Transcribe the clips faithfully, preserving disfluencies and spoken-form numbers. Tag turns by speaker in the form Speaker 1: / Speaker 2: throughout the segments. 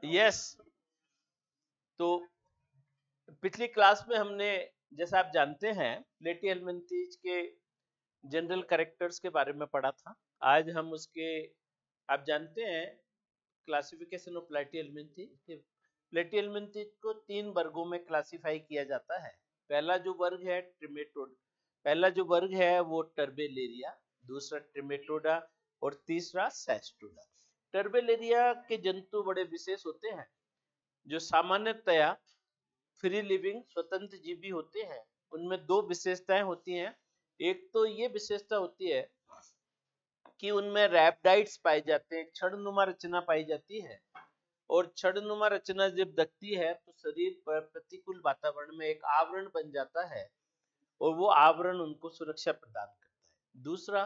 Speaker 1: Yes, तो पिछली class में हमने, जैसा आप जानते हैं, प्लेटिहेल्मिन्थेज के जनरल कैरेक्टर्स के बारे में पढ़ा था। आज हम उसके, आप जानते हैं, क्लासिफिकेशन ऑफ प्लेटिहेल्मिन्थेज। प्लेटिहेल्मिन्थेज को तीन वर्गों में क्लासिफाई किया जाता है। पहला जो वर्ग है ट्रिमेटोड पहला जो वर्ग है वो टर्बेलेरिया, दूसरा ट्रिमेटोडा और तीसरा सेस्टोडा। टर्बेलेरिया के जंतु बड़े विशेष होते हैं, जो सामान्यतया फ्री लिविंग स्वतंत्र जीवी होते हैं। उनमें दो विशेषताएं होती हैं। एक तो ये विशेषता होती है कि उनमें रैप्टाइड्स पाए जाते हैं, छड़नुमा रचना पाई जाती है, और छड़नुमा रचना जब दखती है तो शरीर पर प्रतिकूल वातावरण में एक आवरण बन जाता है, और वो आवरण उनको सुरक्षा प्रदान करता है। दूसरा,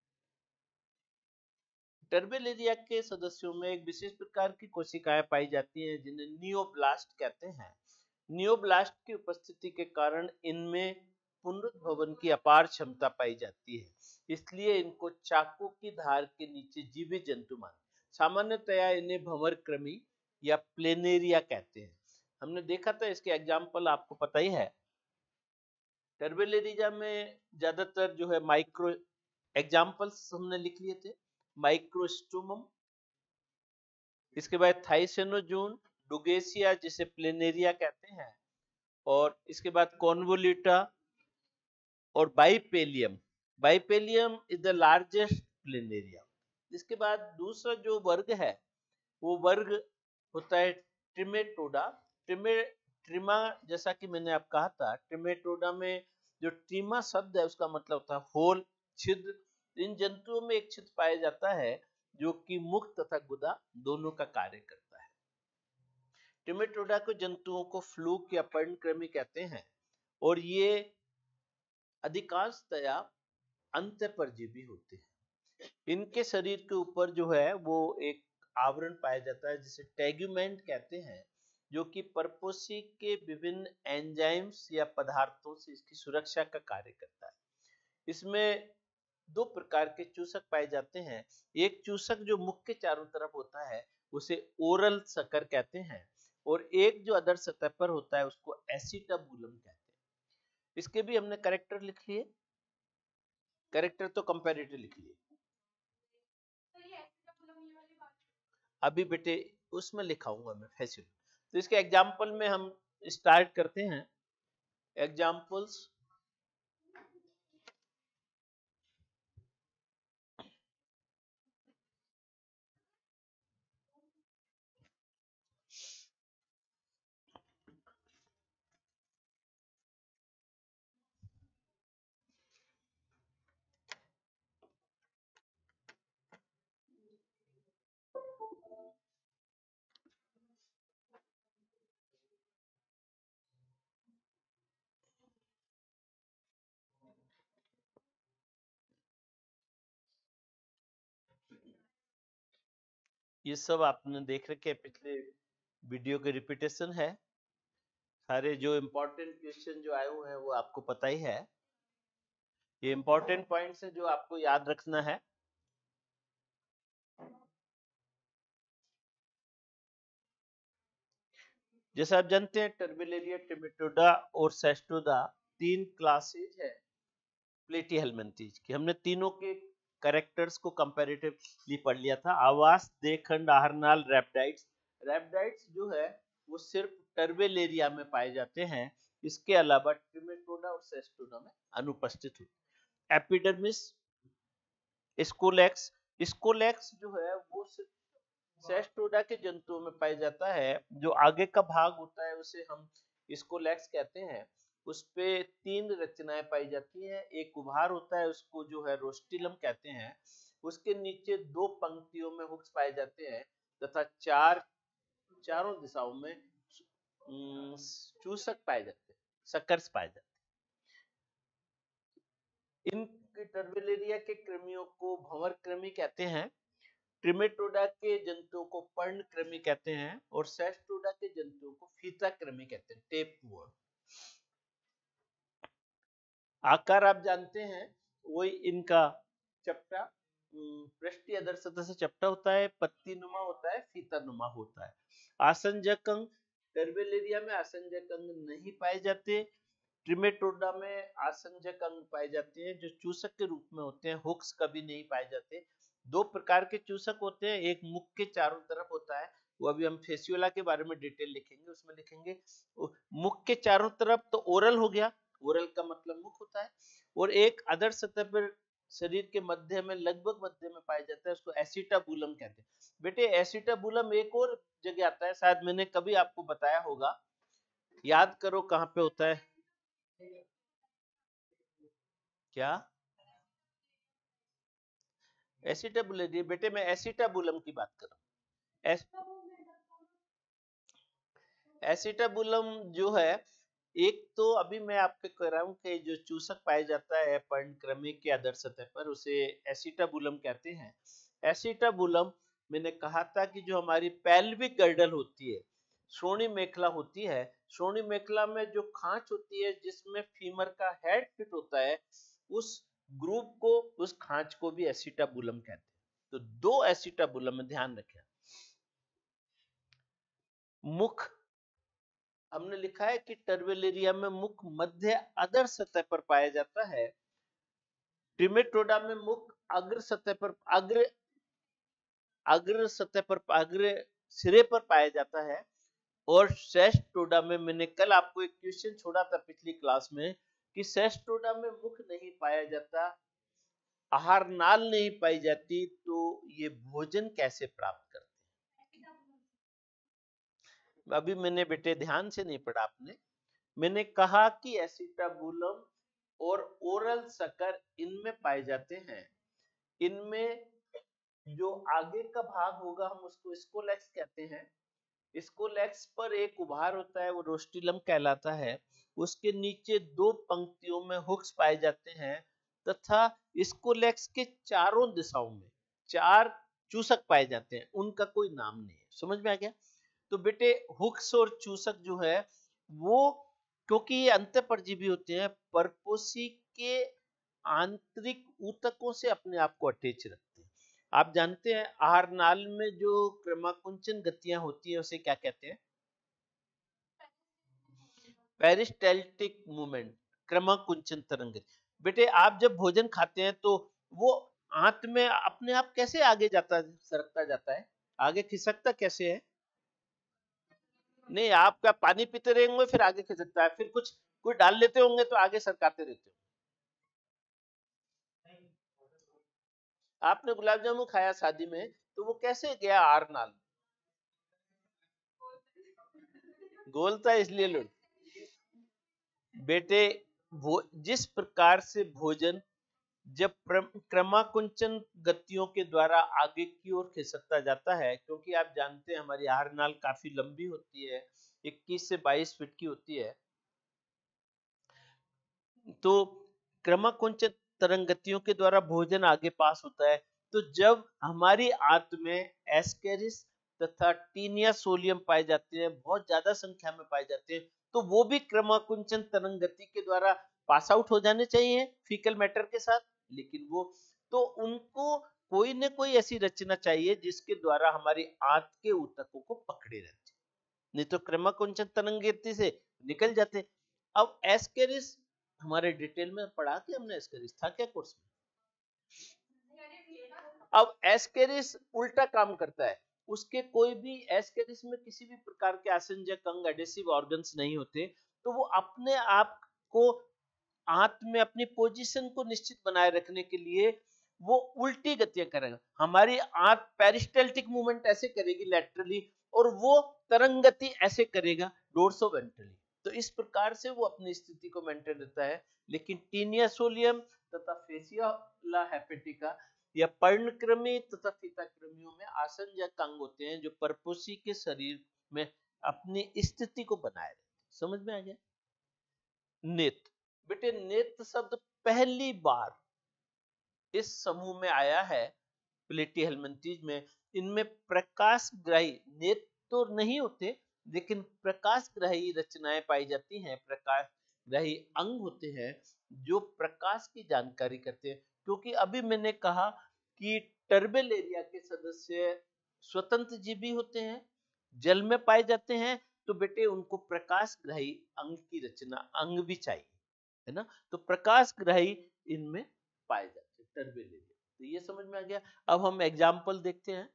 Speaker 1: टर्बेलेरिया के सदस्यों में एक विशेष प्रकार की कोशिकाएं पाई जाती हैं जिन्हें नियोब्लास्ट कहते हैं। नियोब्लास्ट की उपस्थिति के कारण इनमें पुनरुद्भवन की अपार क्षमता पाई जाती है, इसलिए इनको चाकू की धार के नीचे जीवित जंतु मानते हैं। सामान्यतया इन्हें भंवरकृमि या प्लेनेरिया कहते हैं। हमने देखा था, इसके एग्जाम्पल आपको पता ही है। टर्बेलेरिया में ज्यादातर जो है माइक्रो एग्जाम्पल्स हमने लिख लिए थे। माइक्रोस्टोमम, इसके बाद थाइसेनोजोन, डुगेसिया जिसे प्लेनेरिया कहते हैं, और इसके बाद कॉन्वोल्यूटा और bipalium. Bipalium is the largest planaria. इसके बाद दूसरा जो वर्ग है वो वर्ग होता है ट्रिमेटोडा। ट्रिमे ट्रिमा, जैसा कि मैंने आप कहा था, ट्रिमेटोडा में जो ट्रिमा शब्द है उसका मतलब होता है होल, छिद्र। इन जंतुओं में एक छिद्र पाया जाता है जो कि मुख तथा गुदा दोनों का कार्य करता है। ट्रिमेटोडा के जंतुओं को फ्लूक या पर्णकृमि कहते हैं, और ये अधिकांशतया अंतःपरजीवी होते हैं। इनके शरीर के ऊपर जो है वो एक आवरण पाया जाता है जिसे टेगुमेंट कहते हैं, जो कि परपोषी के विभिन्न एंजाइम्स या पदार्थों से इसकी सुरक्षा का कार्य करता है। इसमें दो प्रकार के चूसक पाए जाते हैं। एक चूसक जो मुख के चारों तरफ होता है उसे ओरल सकर कहते हैं, और एक जो अदर सतह पर होता है उसको एसिटाबुलम कहते हैं। इसके भी हमने कैरेक्टर लिख लिए, कैरेक्टर तो कंपैरेटिव लिख लिए। अभी बेटे उसमें लिखाऊंगा मैं फैसिल। तो इसके एग्जाम्पल में हम स्टार्ट करते हैं। एग्जाम्पल्स, ये सब आपने देख रखे हैं, पिछले वीडियो के रिपीटेशन है। सारे जो इम्पोर्टेंट क्वेश्चन जो आए हुए हैं वो आपको पता ही है। ये इम्पोर्टेंट पॉइंट्स है जो आपको याद रखना है। जैसा आप जानते हैं, टर्बेलेरिया, ट्रिमेटोडा और सेस्टोडा तीन क्लासेज है प्लेटिहेल्मिन्थेज की। हमने तीनों के कैरेक्टर्स को कंपैरेटिवली पढ़ लिया था। आवास, देखंड, आहारनाल, रैप्टाइड्स। रैप्टाइड्स जो है वो सिर्फ टर्बेलेरिया में पाए जाते हैं, इसके अलावा ट्रिमेटोडा और सेस्टोडा में अनुपस्थित होते। Epidermis, scolex. स्कोलेक्स जो है वो सिर्फ सेस्टोडा के जंतुओं में पाया जाता है। जो आगे का भाग होता है उसे हम स्कोलेक्स कहते हैं। उस पे तीन रचनाएं पाई जाती हैं। एक उभार होता है, उसको जो है रोस्टिलम कहते हैं। उसके नीचे दो पंक्तियों में हुक्स पाए जाते हैं, तथा चार चारों दिशाओं में चूसक पाए जाते हैं, सकर्स पाए जाते हैं। इन टर्बेलेरिया के कृमियों को भंवरकृमि कहते हैं। ट्रिमेटोडा के जंतुओं को पर्णकृमि कहते हैं, और सेस्टोडा के जंतुओं को फीताकृमि कहते हैं, टेपवर्म। आकार आप जानते हैं, वही इनका चपटा पृष्ठीय अधर सतह से चपटा होता है, पत्ती नुमा होता है, फीता नुमा होता है। आसंजक अंग, टर्बेलिरिया में आसंजक अंग नहीं पाए जाते। ट्रिमेटोडा में आसंजक अंग पाए जाते हैं जो चूसक के रूप में होते हैं, हुक्स कभी नहीं पाए जाते। दो प्रकार के चूसक होते हैं, एक मुख के चारों तरफ होता है, वो अभी हम फेसियोला के बारे में डिटेल लिखेंगे, उसमें लिखेंगे। मुख के चारों तरफ तो ओरल हो गया, ओरल का मतलब मुख होता है, और एक अदर सतह पर शरीर के मध्य में, लगभग मध्य में पाया जाता है, उसको एसिटाबुलम कहते हैं। बेटे एसिटाबुलम एक और जगह आता है, शायद मैंने कभी आपको बताया होगा, याद करो कहाँ पे होता है। क्या एसिटाबुलम? बेटे मैं एसिटाबुलम की बात कर रहा हूँ। एसिटाबुलम जो है, एक तो अभी मैं आपको कह रहा हूँ कि जो चूसक पाया जाता है पर्णक्रमी के अधर सतह पर, उसे एसिटाबुलम कहते हैं। एसिटाबुलम मैंने कहा था कि जो हमारी पेल्विक गर्डल होती है, श्रोणि मेखला होती है, श्रोणि मेखला में जो खांच होती है जिसमें फीमर का हेड फिट होता है, उस ग्रुप को, उस खांच को भी एसिटाबुलम कहते हैं। तो दो एसिटाबुलम में ध्यान रखें। मुख हमने लिखा है कि टर्बेलिरिया में मुख मध्य अधर सतह पर पाया जाता है। ट्रिमेटोडा में मुख अग्र सतह पर, अग्र अग्र सतह पर, अग्र सिरे पर पाया जाता है। और सेस्टोडा में, मैंने कल आपको एक क्वेश्चन छोड़ा था पिछली क्लास में कि सेस्टोडा में मुख नहीं पाया जाता, आहार नाल नहीं पाई जाती, तो ये भोजन कैसे प्राप्त करते? अभी मैंने बेटे ध्यान से नहीं पढ़ा आपने, मैंने कहा कि एसिटाबुलम और ओरल शक्कर इनमें पाए जाते हैं। इनमें जो आगे का भाग होगा हम उसको स्कोलेक्स कहते हैं। स्कोलेक्स पर एक उभार होता है, वो रोस्टिलम कहलाता है। उसके नीचे दो पंक्तियों में हुक्स पाए जाते हैं, तथा स्कोलेक्स के चारों दिशाओं में चार चूसक पाए जाते हैं, उनका कोई नाम नहीं है। समझ में आ गया? तो बेटे हुक्स और चूसक जो है वो, क्योंकि ये अंतःपरजीवी होते हैं, परपोषी के आंतरिक ऊतकों से अपने आप को अटैच रखते हैं। आप जानते हैं आहार नाल में जो क्रमाकुंचन गतियां होती है उसे क्या कहते हैं? पेरिस्टाल्टिक मूवमेंट, क्रमाकुंचन तरंग। बेटे आप जब भोजन खाते हैं तो वो आंत में अपने आप कैसे आगे जाता है, सरकता जाता है, आगे खिसकता कैसे है? नहीं, आप क्या पानी पीते रहेंगे फिर आगे खिसकता है, फिर कुछ कुछ डाल लेते होंगे तो आगे सरकाते रहते हो। आपने गुलाब जामुन खाया शादी में, तो वो कैसे गया आर नाल? गोलता इसलिए लुढ़। बेटे वो जिस प्रकार से भोजन जब क्रमाकुंचन गतियों के द्वारा आगे की ओर खिसकता जाता है, क्योंकि आप जानते हैं हमारी आहार नाल काफी लंबी होती है, इक्कीस से बाईस फीट की होती है, तो क्रमाकुंचन तरंग गतियों के द्वारा भोजन आगे पास होता है। तो जब हमारी आंत में एस्केरिस तथा टीनिया सोलियम पाए जाते हैं, बहुत ज्यादा संख्या में पाए जाते हैं, तो वो भी क्रमाकुंचन तरंग गति के द्वारा पास आउट हो जाने चाहिए फीकल मैटर के साथ, लेकिन वो, तो उनको कोई न कोई ऐसी रचना चाहिए जिसके द्वारा हमारी आंत के ऊतकों को पकड़े रहते, नहीं तो क्रमाकुंचन तरंग गति से निकल जाते। अब एस्केरिस हमारे डिटेल में पढ़ा कि हमने एस्केरिस था क्या कोर्स में? अब एस्केरिस उल्टा काम करता है, उसके कोई भी एस्केरिस में किसी भी प्रकार के आसंजक अंग, एडेसिव ऑर्गन्स नहीं होते, तो वो अपने आप को आंत में अपनी पोजीशन को निश्चित बनाए रखने के लिए वो उल्टी गतियां करेगा। हमारी आंत पेरिस्टाल्टिक मूवमेंट ऐसे करेगी लैटरली, और वो तरंग गति ऐसे करेगा डोर्सोवेंट्रली। तो इस प्रकार से वो अपनी स्थिति को मेंटेन रहता है। लेकिन टीनिया सोलियम तथा फेसियोला हेपेटिका या पर्णक्रमी तथा फीताक्रमियों में आसंजक अंग होते हैं जो परपोषी के शरीर में अपनी स्थिति को बनाए रखते हैं। समझ में आ गया? नेत्र, बेटे नेत्र शब्द पहली बार इस समूह में आया है प्लेटीहेल्मिन्थीज में। इनमें प्रकाश ग्राही नेत्र तो नहीं होते, लेकिन प्रकाश ग्राही रचनाएं पाई जाती हैं, प्रकाश ग्राही अंग होते हैं जो प्रकाश की जानकारी करते हैं। क्योंकि अभी मैंने कहा कि टर्बल एरिया के सदस्य स्वतंत्र जीवी होते हैं, जल में पाए जाते हैं, तो बेटे उनको प्रकाश ग्राही अंग की रचना अंग भी चाहिए, है ना। तो प्रकाश ग्राही इनमें पाए जाते हैं टर्बल एरिया। तो ये समझ में आ गया। अब हम एग्जाम्पल देखते हैं।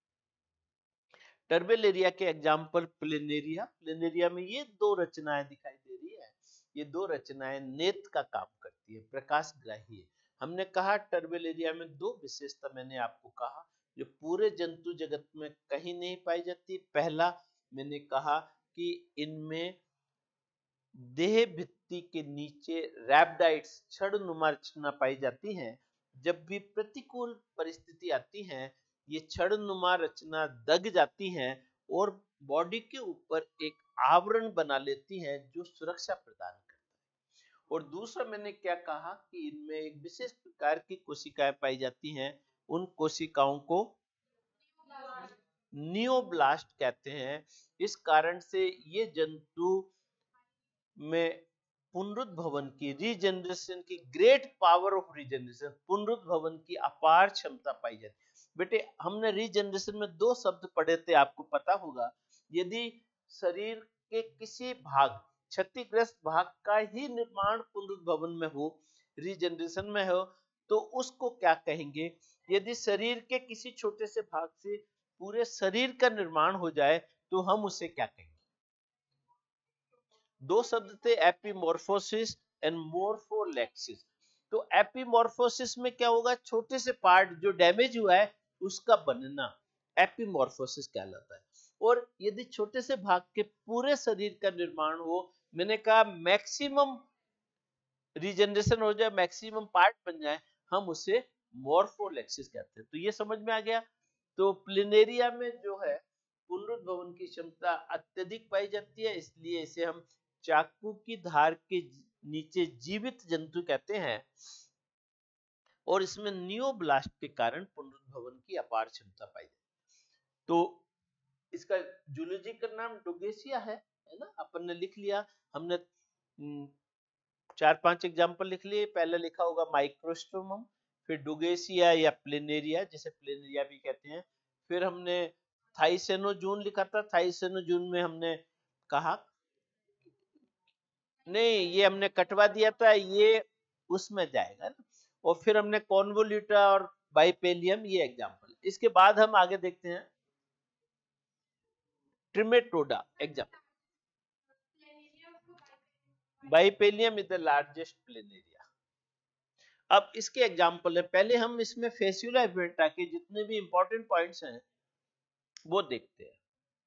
Speaker 1: टर्बल एरिया के एग्जाम्पल प्लेनेरिया। प्लेनेरिया में ये दो रचनाएं दिखाई दे रही है। ये दो रचनाएं नेत्र का काम करती है, प्रकाश ग्राही है। हमने कहा टर्बल एरिया में दो विशेषता मैंने आपको कहा जो पूरे जंतु जगत में कहीं नहीं पाई जाती। पहला मैंने कहा कि इनमें देह भित्ति के नीचे रैप्टाइड्स छड़नुमा रचना पाई जाती हैं। जब भी प्रतिकूल परिस्थिति आती है, ये छड़नुमा रचना दग जाती हैं और बॉडी के ऊपर एक आवरण बना लेती हैं जो सुरक्षा प्रदान करता है। और दूसरा मैंने क्या कहा कि इनमें एक विशेष प्रकार की कोशिकाएं पाई जाती हैं। उन कोशिकाओं को नियोब्लास्ट कहते हैं। इस कारण से ये जंतु में पुनरुद्भवन की रीजनरेशन की ग्रेट पावर ऑफ रीजनरेशन पुनरुद्भवन की अपार क्षमता पाई जाती है। बेटे हमने रीजनरेशन में दो शब्द पढ़े थे, आपको पता होगा। यदि शरीर के किसी भाग क्षतिग्रस्त भाग का ही निर्माण पुनरुद्भवन में हो, रीजनरेशन में हो, तो उसको क्या कहेंगे। यदि शरीर के किसी छोटे से भाग से पूरे शरीर का निर्माण हो जाए तो हम उसे क्या कहेंगे। दो शब्द थे, एपीमॉर्फोसिस एंड मोर्फोलेक्सिस। तो एपीमॉर्फोसिस में क्या होगा, छोटे से पार्ट जो डैमेज हुआ है उसका बनना एपीमॉर्फोसिस कहलाता है। और यदि छोटे से भाग के पूरे शरीर का निर्माण हो, मैंने कहा मैक्सिमम रीजनरेशन हो जाए, मैक्सिमम पार्ट बन जाए, हम उसे मोर्फोलेक्सिस कहते हैं। तो ये समझ में आ गया। तो प्लेनेरिया में जो है पुनरुद्भवन की क्षमता अत्यधिक पाई जाती है, इसलिए इसे हम चाकू की धार के नीचे जीवित जंतु कहते हैं। और इसमें नियोब्लास्ट के कारण पुनरुद्भवन की अपार क्षमता पाई जाती है। तो इसका जूलॉजिकल नाम डुगेसिया है, है ना। अपन ने लिख लिया, हमने चार पांच एग्जांपल लिख लिए। पहले लिखा होगा माइक्रोस्टोमम, फिर डुगेसिया या प्लेनेरिया, जिसे प्लेनेरिया भी कहते हैं। फिर हमने थाइसेनोजून लिखा था। थाइसेनोजून में हमने कहा नहीं, ये हमने कटवा दिया था, ये उसमें जाएगा ना। और फिर हमने कॉन्वोल्यूटा और बाइपेलियम, ये एग्जांपल। इसके बाद हम आगे देखते हैं trematoda example. Bipalium is the largest planaria. अब इसके एग्जांपल है। पहले हम इसमें फेसियोला इवेंटा के जितने भी इंपॉर्टेंट पॉइंट्स हैं वो देखते हैं।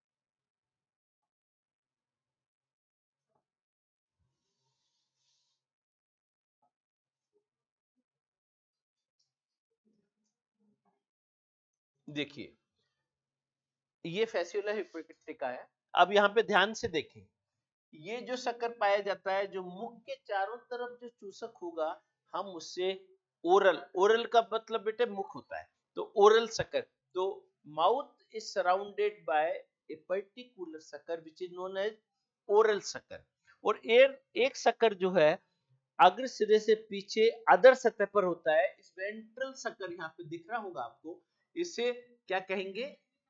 Speaker 1: देखिए ये फेसियोला हिपोक्रेटिका है। अब यहाँ पे ध्यान से देखें, ये जो शक्कर पाया जाता है, जो मुख के चारों तरफ जो चूसक होगा, हम उससे ओरल, ओरल का मतलब बेटे मुख होता है, तो ओरल शक्कर। तो mouth is surrounded by a particular sucker which is known as oral sucker. और एक एक शक्कर जो है अग्र सिरे से पीछे अदर सतह पर होता है। इस वेंट्रल शक्कर यहाँ पे दिख रहा होगा आपको, इसे क्या कहेंगे,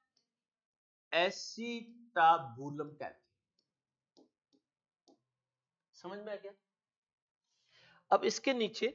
Speaker 1: एसिटाबुलम कहते हैं। समझ में आ गया। अब इसके नीचे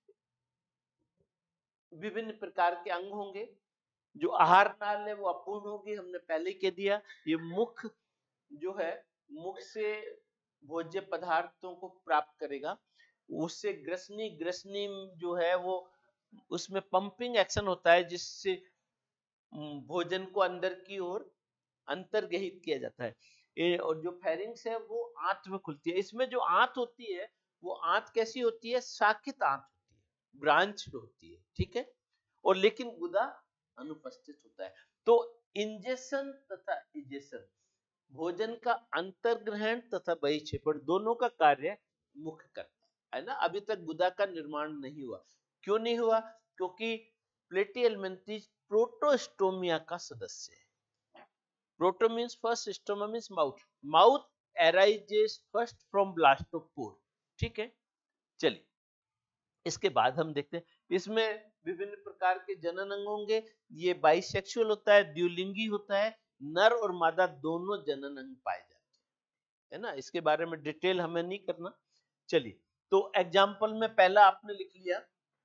Speaker 1: विभिन्न प्रकार के अंग होंगे। जो आहार नाल है वो अपूर्ण होगी, हमने पहले कह दिया। ये मुख जो है, मुख से भोज्य पदार्थों को प्राप्त करेगा। उससे ग्रसनी, ग्रसनी जो है वो उसमें पंपिंग एक्शन होता है, जिससे भोजन को अंदर की ओर अंतर्गहित किया जाता है। ए, और जो फेरिंग्स है वो आंत में खुलती है। इसमें जो आंत होती है वो आंत कैसी होती है, शाखित आंत होती है, ब्रांच होती है, ठीक है। और लेकिन गुदा अनुपस्थित होता है। तो इंजेशन तथा इजेशन, भोजन का अंतर्ग्रहण तथा बहिक्षेपण, दोनों का कार्य मुख करता है ना। अभी तक गुदा का निर्माण नहीं हुआ। क्यों नहीं हुआ, क्योंकि प्लेटिहेल्मिन्थेस प्रोटोस्टोमिया का सदस्य है। Proto means first, stoma means mouth. Mouth arises first from blastopore, ठीक है। चलिए इसके बाद हम देखते हैं, इसमें विभिन्न प्रकार के जनन अंग होंगे। ये बाइसेक्सुअल होता है, द्विलिंगी होता है, नर और मादा दोनों जनन अंग पाए जाते हैं, है ना। इसके बारे में डिटेल हमें नहीं करना। चलिए, तो एग्जाम्पल में पहला आपने लिख लिया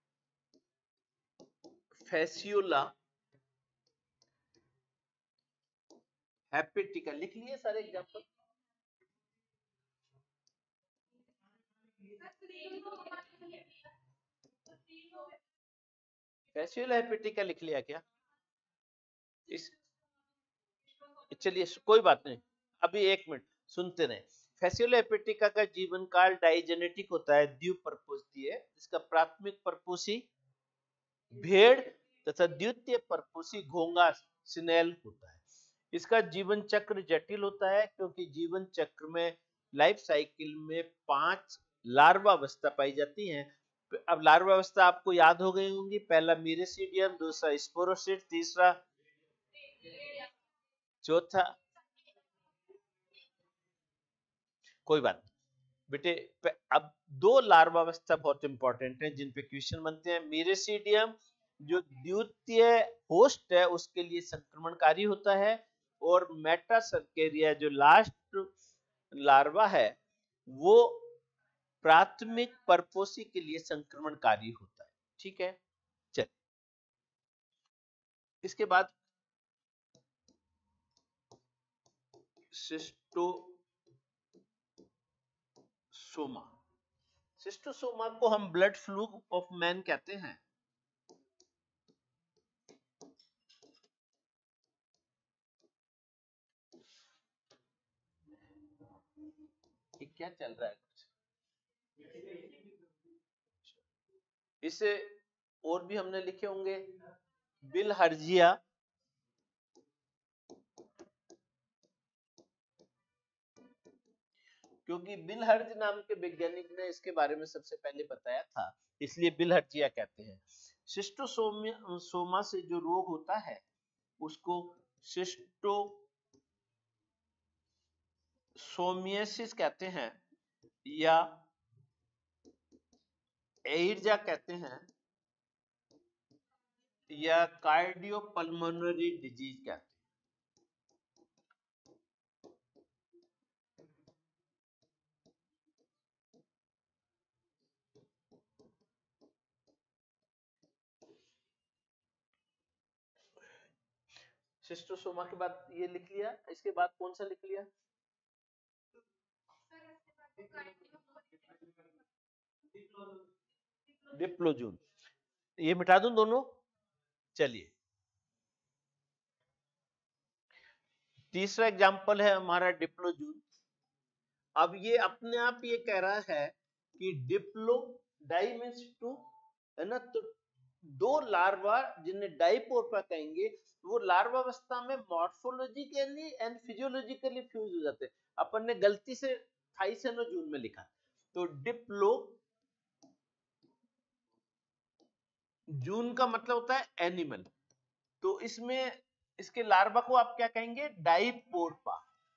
Speaker 1: फैसियोला हेपेटिका, लिख लिए सारे एग्जाम्पल। फैसियोला हेपेटिका लिख लिया क्या? इस चलिए कोई बात नहीं, अभी एक मिनट सुनते रहे। फैसियोला हेपेटिका का जीवन काल डाइजेनेटिक होता है, द्विपर्पोषीय। इसका प्राथमिक पर्पोसी भेड़ तथा द्वितीय पर्पोसी घोंगा स्नेल होता है। इसका जीवन चक्र जटिल होता है क्योंकि जीवन चक्र में लाइफ साइकिल में पांच लार्वा अवस्था पाई जाती हैं। अब लार्वा अवस्था आपको याद हो गई होंगी, पहला मीरेसीडियम, दूसरा स्पोरोसिट, तीसरा, चौथा, कोई बात नहीं बेटे। अब दो लार्वा अवस्था बहुत इंपॉर्टेंट है जिन पे क्वेश्चन बनते हैं। मीरेसीडियम जो द्वितीय होस्ट है उसके लिए संक्रमणकारी होता है, और मेटासर्केरिया जो लास्ट लार्वा है वो प्राथमिक परपोसी के लिए संक्रमणकारी होता है। ठीक है, चल इसके बाद सिस्टोसोमा। सिस्टोसोमा को हम ब्लड फ्लू ऑफ मैन कहते हैं। ये क्या चल रहा है कुछ? इसे और भी हमने लिखे होंगे, बिलहर्जिया, क्योंकि बिलहर्ज नाम के वैज्ञानिक ने इसके बारे में सबसे पहले बताया था, इसलिए बिलहर्जिया कहते हैं। सिस्टोसोमा से जो रोग होता है उसको सिस्टोसोमियासिस कहते हैं या एइर्जा कहते हैं या कार्डियोपल्मोनरी डिजीज कहते हैं। सिस्टोसोमा के बाद ये लिख लिया, इसके बाद कौन सा लिख लिया? डिप्लोजून, ये मिटा दूं दोनों। चलिए, तीसरा एग्जांपल है हमारा डिप्लोजून। अब ये अपने आप ये कह रहा है कि डिप्लो, डाई मीन्स टू, है ना, तो दो लार्वा जिन्हें डाइपोर्पा कहेंगे वो लार्वा अवस्था में मॉर्फोलॉजिकली एंड फिजियोलॉजिकली फ्यूज हो जाते हैं। अपन ने गलती से थाइसेनोजून में लिखा, तो डिप्लो जून का मतलब होता है एनिमल, तो इसमें इसके लार्वा को आप क्या कहेंगे? डाइपोर्पा,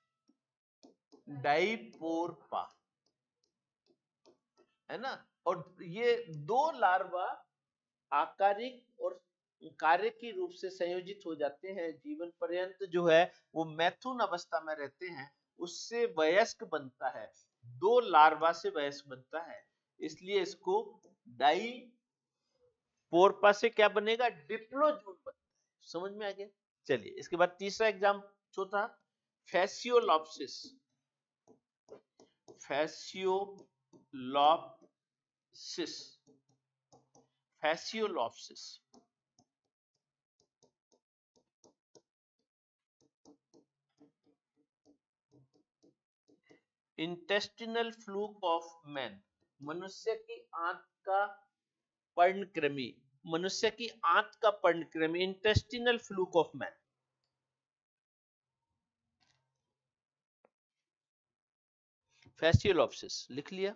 Speaker 1: डाइपोर्पा, है ना। और ये दो लार्वा आकारिक और कार्य की रूप से संयोजित हो जाते हैं, जीवन पर्यंत जो है वो मैथुन अवस्था में रहते हैं, उससे वयस्क बनता है, दो लार्वा से वयस्क बनता है, इसलिए इसको डाई पोरपा से क्या बनेगा? डिप्लोजून बनता है। समझ में आ गया? चलिए, इसके बाद तीसरा एग्जाम चौथा, fasciolopsis. Fasciolopsis, fasciolopsis intestinal fluke of man, मनुष्य की आंत का पर्णकृमि, मनुष्य की आंत का पर्णकृमि, intestinal fluke of man. Fasciolopsis लिख लिया,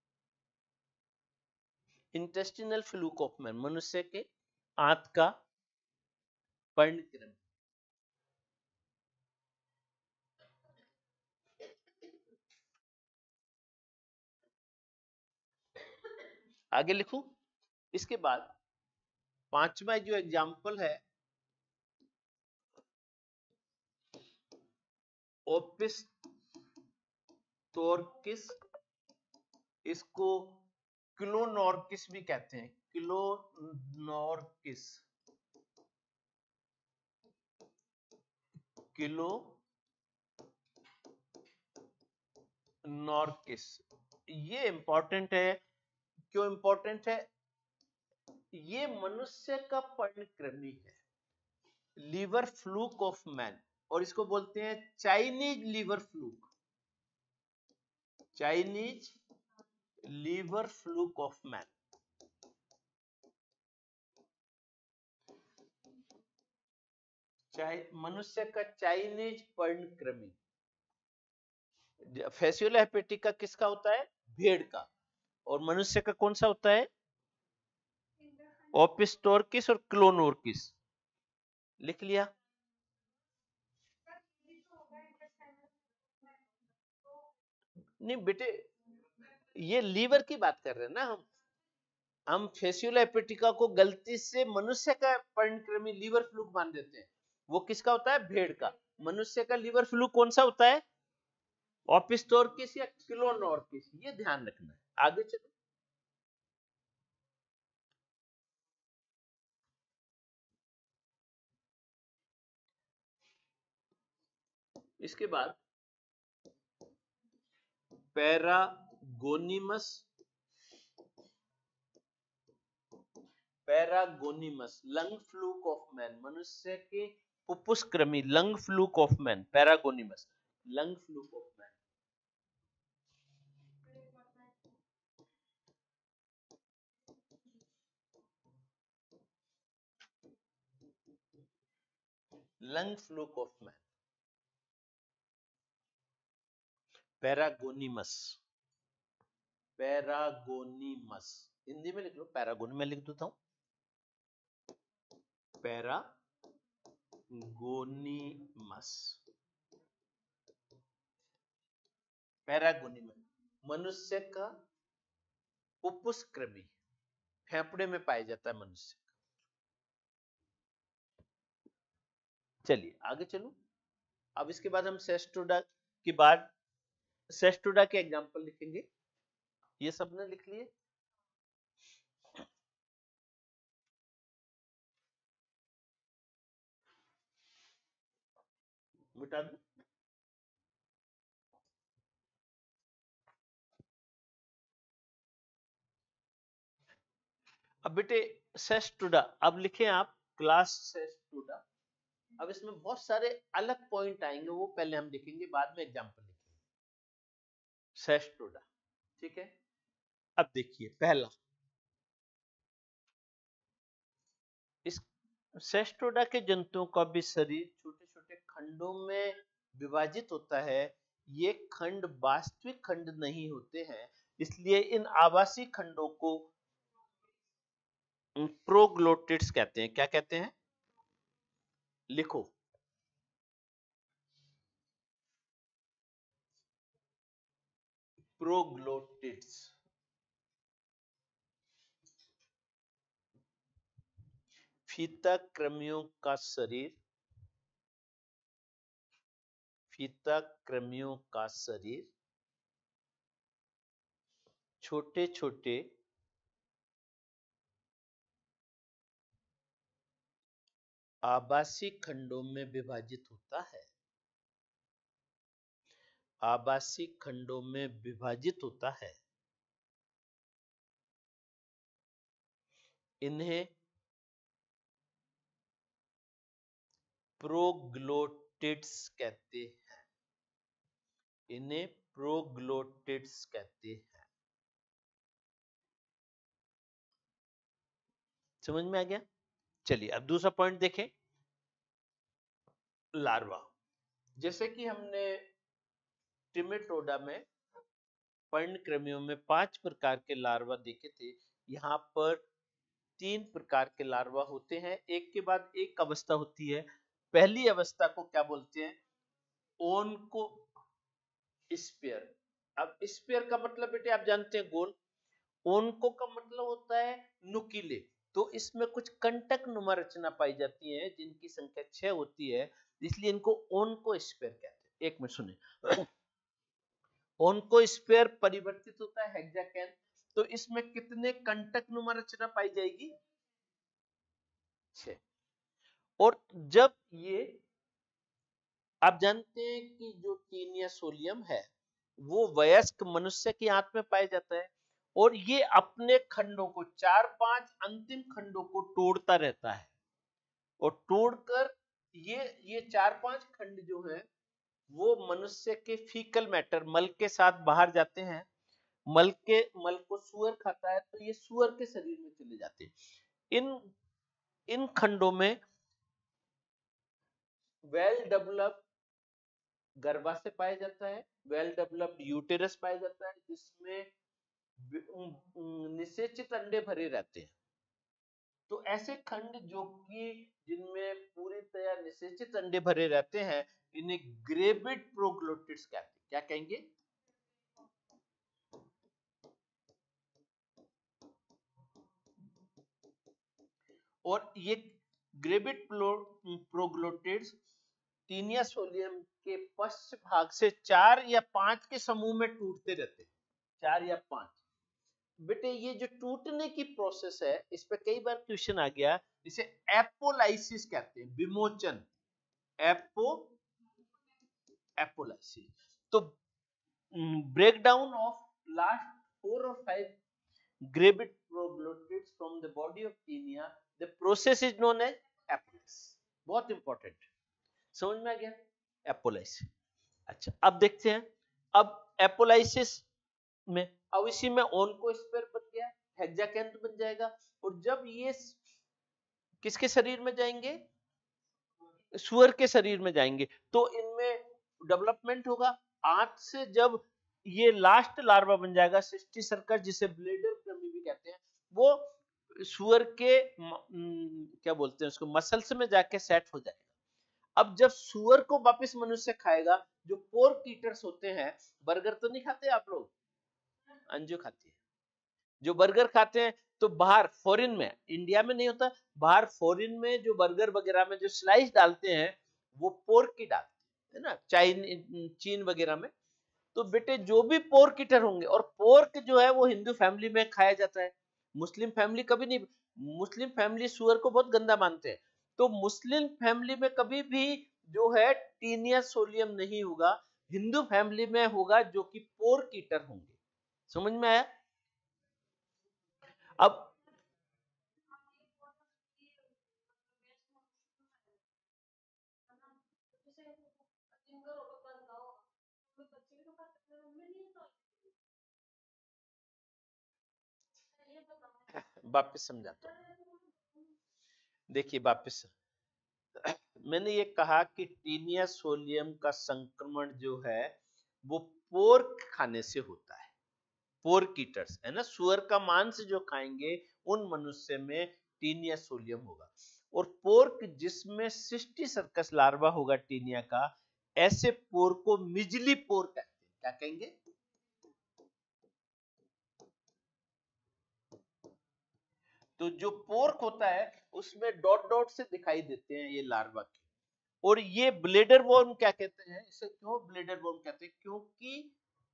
Speaker 1: इंटेस्टिनल फ्लूक ऑफ मैन, मनुष्य के आंत का पर्णकृमि। आगे लिखूं? इसके बाद पांचवा जो एग्जाम्पल है ओपिस्थोरकिस, इसको क्लोनोर्किस भी कहते हैं, क्लोनोर्किस, क्लोनोर्किस। ये इंपॉर्टेंट है। क्यों इंपॉर्टेंट है? ये मनुष्य का पर्णकृमि है, लीवर फ्लूक ऑफ मैन, और इसको बोलते हैं Chinese liver fluke, Chinese liver fluke of man. मनुष्य का चाइनीज पर्णकृमि। फेसियोला हेपेटिका किसका होता है? भेड़ का। और मनुष्य का कौन सा होता है? ओपिस्थोरकिस और क्लोनोर्किस। लिख लिया। नहीं बेटे, ये लीवर की बात कर रहे हैं ना हम हम फेसियोला हेपेटिका को गलती से मनुष्य का पर्णकृमि लीवर फ्लूक मान देते हैं। वो किसका होता है? भेड़ का। मनुष्य का लीवर फ्लूक कौन सा होता है? ओपिस्थोरकिस या क्लोनोर्किस। ये ध्यान रखना है। आगे चलो। इसके बाद paragonimus, paragonimus lung fluke of man, मनुष्य के पुपुस्क्रमी, lung fluke of man, paragonimus lung fluke of man. Lung fluke of man, paragonimus, paragonimus. Hindi में लिख लो, पैरागोन में लिख देता हूं, पैरागोनिमस, पैरागोनिमस मनुष्य का पुपुस्क्रमी, फेफड़े में पाया जाता है मनुष्य। चलिए आगे चलो। अब इसके बाद हम सेस्टोडा के बाद सेस्टोडा के एग्जांपल लिखेंगे। ये सबने लिख लिए? मिटा दो। अब बेटे सेस्टोडा, अब लिखें आप क्लास सेस्टोडा। अब इसमें बहुत सारे अलग पॉइंट आएंगे, वो पहले हम लिखेंगे, बाद में एग्जांपल लिखेंगे। सेस्टोडा, ठीक है। अब देखिए पहला, इस सेस्टोडा के जंतुओं का भी शरीर छोटे छोटे खंडों में विभाजित होता है। ये खंड वास्तविक खंड नहीं होते हैं, इसलिए इन आवासीय खंडों को प्रोग्लोटिड्स कहते हैं। क्या कहते हैं? लिखो, प्रोग्लोटिड्स। फीताकृमियों का शरीर, फीताकृमियों का शरीर छोटे छोटे आवासीय खंडों में विभाजित होता है, आवासीय खंडों में विभाजित होता है। इन्हें प्रोग्लोटिड्स कहते हैं, इन्हें प्रोग्लोटिड्स कहते हैं। समझ में आ गया? चलिए अब दूसरा पॉइंट देखें, लार्वा। जैसे कि हमने ट्रिमेटोडा में पर्णकृमियों में पांच प्रकार के लार्वा देखे थे, यहाँ पर तीन प्रकार के लार्वा होते हैं, एक के बाद एक अवस्था होती है। पहली अवस्था को क्या बोलते हैं? ओनको स्पेयर। अब स्पेयर का मतलब बेटे आप जानते हैं गोल, ओनको का मतलब होता है नुकीले, तो इसमें कुछ कंटक नुमा रचना पाई जाती है जिनकी संख्या छह होती है, इसलिए इनको ओनकोस्फेयर कहते हैं। एक मिनट सुनिए, ओनकोस्फेयर परिवर्तित होता है हेक्साकेन, तो इसमें कितने कंटक नुमा रचना पाई जाएगी? छह। और जब ये, आप जानते हैं कि जो टीनिया सोलियम है वो वयस्क मनुष्य की आंत में पाया जाता है, और ये अपने खंडों को, चार पांच अंतिम खंडों को तोड़ता रहता है, और तोड़कर ये ये चार पांच खंड जो है वो मनुष्य के फीकल मैटर, मल के साथ बाहर जाते हैं। मल के मल को सुअर खाता है, तो ये सुअर के शरीर में चले जाते हैं। इन इन खंडों में वेल डेवलप्ड गर्भाशय पाया जाता है, वेल डेवलप्ड यूटेरस पाया जाता है, जिसमें निषेचित अंडे भरे रहते हैं। तो ऐसे खंड जो कि जिनमें पूरी तरह निषेचित अंडे भरे रहते हैं, इन्हें ग्रेविड प्रोग्लोटिड्स कहते हैं। क्या कहेंगे? और ये ग्रेविड प्रोग्लोटिड्स टीनिया सोलियम के पश्च भाग से चार या पांच के समूह में टूटते रहते हैं, चार या पांच। बेटे ये जो टूटने की प्रोसेस है, इस पे कई बार क्वेश्चन आ गया, इसे एपोलाइसिस कहते हैं, विमोचन, एपो एपोलाइसिस। तो break down of last four और five gravid proglottids from the body of taenia, the process is known as apolysis. बहुत इंपॉर्टेंट, समझ में आ गया? एपोलाइसिस। अच्छा, अब देखते हैं, अब एपोलाइसिस में, अब इसी में ओनकोस्फेयर बन गया, हेक्साकेन बन जाएगा, और जब ये किसके शरीर में जाएंगे? सुअर के शरीर में जाएंगे, तो इनमें डेवलपमेंट होगा। आंत से जब ये लास्ट लार्वा बन जाएगा, सिस्टी सर्कस, जिसे ब्लेडर क्रमी भी कहते हैं, वो सुअर के क्या बोलते हैं उसको, मसल्स में जाके सेट हो जाएगा। अब जब सुअर को वापस मनुष्य खाएगा, जो पोर्क ईटर्स होते हैं, बर्गर तो नहीं खाते आप लोग, अंजू खाती है, जो बर्गर खाते हैं, तो बाहर फॉरेन में, इंडिया में नहीं होता, बाहर फॉरेन में जो बर्गर वगैरह में जो स्लाइस डालते हैं वो पोर्क की डालते हैं ना, चाइन चीन वगैरह में। तो बेटे जो भी पोर्क ईटर होंगे, और पोर्क जो है वो हिंदू फैमिली में खाया जाता है, मुस्लिम फैमिली कभी नहीं, मुस्लिम फैमिली सुअर को बहुत गंदा मानते हैं, तो मुस्लिम फैमिली में कभी भी जो है टीनिया सोलियम नहीं होगा, हिंदू फैमिली में होगा जो कि पोर्क ईटर होंगे। समझ में आया? अब वापस समझाता हूँ, देखिए वापस मैंने ये कहा कि टीनिया सोलियम का संक्रमण जो है वो पोर्क खाने से होता है, पोर्क ईटर्स है ना, सुअर का मांस जो खाएंगे उन मनुष्य में टीनिया सोलियम होगा। और पोर्क जिसमें सिस्टी सर्कस लार्वा होगा टीनिया का, ऐसे पोर्क को मिजली पोर्क कहते हैं। क्या कहेंगे? तो जो पोर्क होता है उसमें डॉट डॉट से दिखाई देते हैं ये लार्वा के। और ये ब्लेडर वर्म क्या कहते हैं, इसे क्यों ब्लेडर वर्म कहते हैं? क्योंकि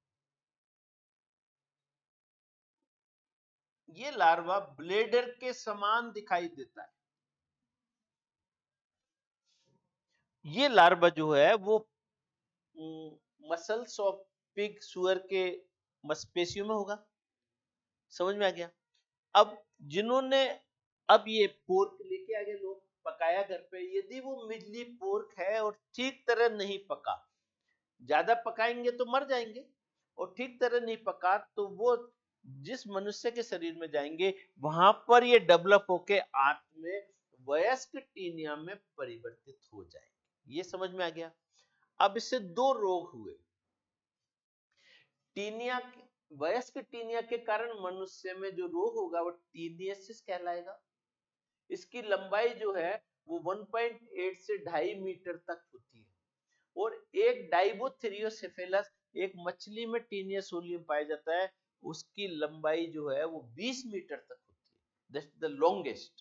Speaker 1: ये लार्वा ब्लेडर के समान दिखाई देता है। ये लार्वा जो है वो मसल्स ऑफ पिग, सुअर के मांसपेशियों में होगा। समझ में आ गया? अब जिन्होंने, अब ये पोर्क लेके आ गए लोग, पकाया घर पे, यदि वो मिजली पोर्क है और ठीक तरह नहीं पका, ज्यादा पकाएंगे तो मर जाएंगे, और ठीक तरह नहीं पका तो वो जिस मनुष्य के शरीर में जाएंगे वहां पर ये डेवलप होके आंत में वयस्क टीनिया में परिवर्तित हो जाएंगे। ये समझ में आ गया? अब इससे दो रोग हुए, टीनिया, वयस्क टीनिया के कारण मनुष्य में जो रोग होगा वो टीनियसिस कहलाएगा। इसकी लंबाई जो है वो वन पॉइंट एट से ढाई मीटर तक होती है, और एक डाइबोथेरियोसेफेलस, एक मछली में टीनिया सोलियम पाया जाता है, उसकी लंबाई जो है वो बीस मीटर तक होती है। That's the longest.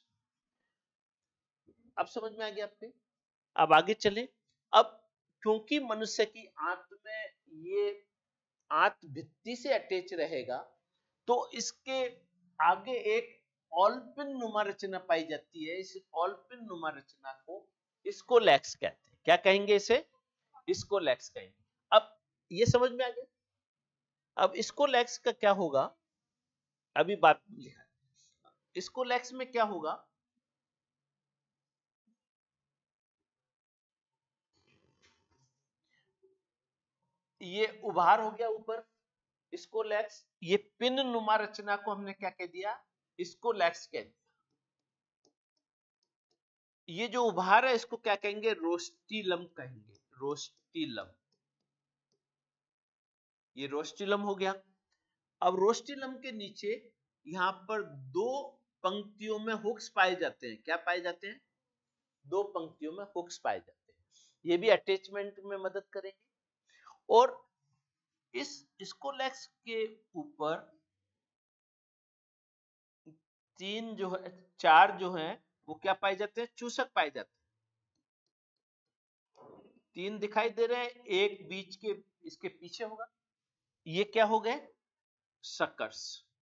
Speaker 1: अब समझ में आ गया आपके? अब आगे चले। अब क्योंकि मनुष्य की आंत में ये आंत भित्ति से अटैच रहेगा, तो इसके आगे एक ऑल्पिन नुमा रचना पाई जाती है। इस ऑल्पिन नुमा रचना को स्कोलैक्स कहते हैं। क्या कहेंगे इसे? स्कोलैक्स कहेंगे। अब ये समझ में आ गया। अब स्कोलैक्स का क्या होगा, अभी बात लिखा है। स्कोलैक्स में क्या होगा, ये उभार हो गया ऊपर स्कोलैक्स, ये पिन नुमा रचना को हमने क्या कह दिया? स्कोलैक्स कह दिया। ये जो उभार है इसको क्या कहेंगे? रोस्टिलम कहेंगे। रोस्टिलम, ये रोस्टिलम हो गया। अब रोस्टिलम के नीचे यहां पर दो पंक्तियों में हुक्स पाए जाते हैं। क्या पाए जाते हैं? दो पंक्तियों में हुक्स पाए जाते हैं। ये भी अटैचमेंट में मदद करेंगे। और इस स्कोलैक्स के ऊपर तीन जो है, चार जो है वो क्या पाए जाते हैं? चूसक पाए जाते हैं। तीन दिखाई दे रहे हैं, एक बीच के इसके पीछे होगा। ये क्या हो गए? सकर्स।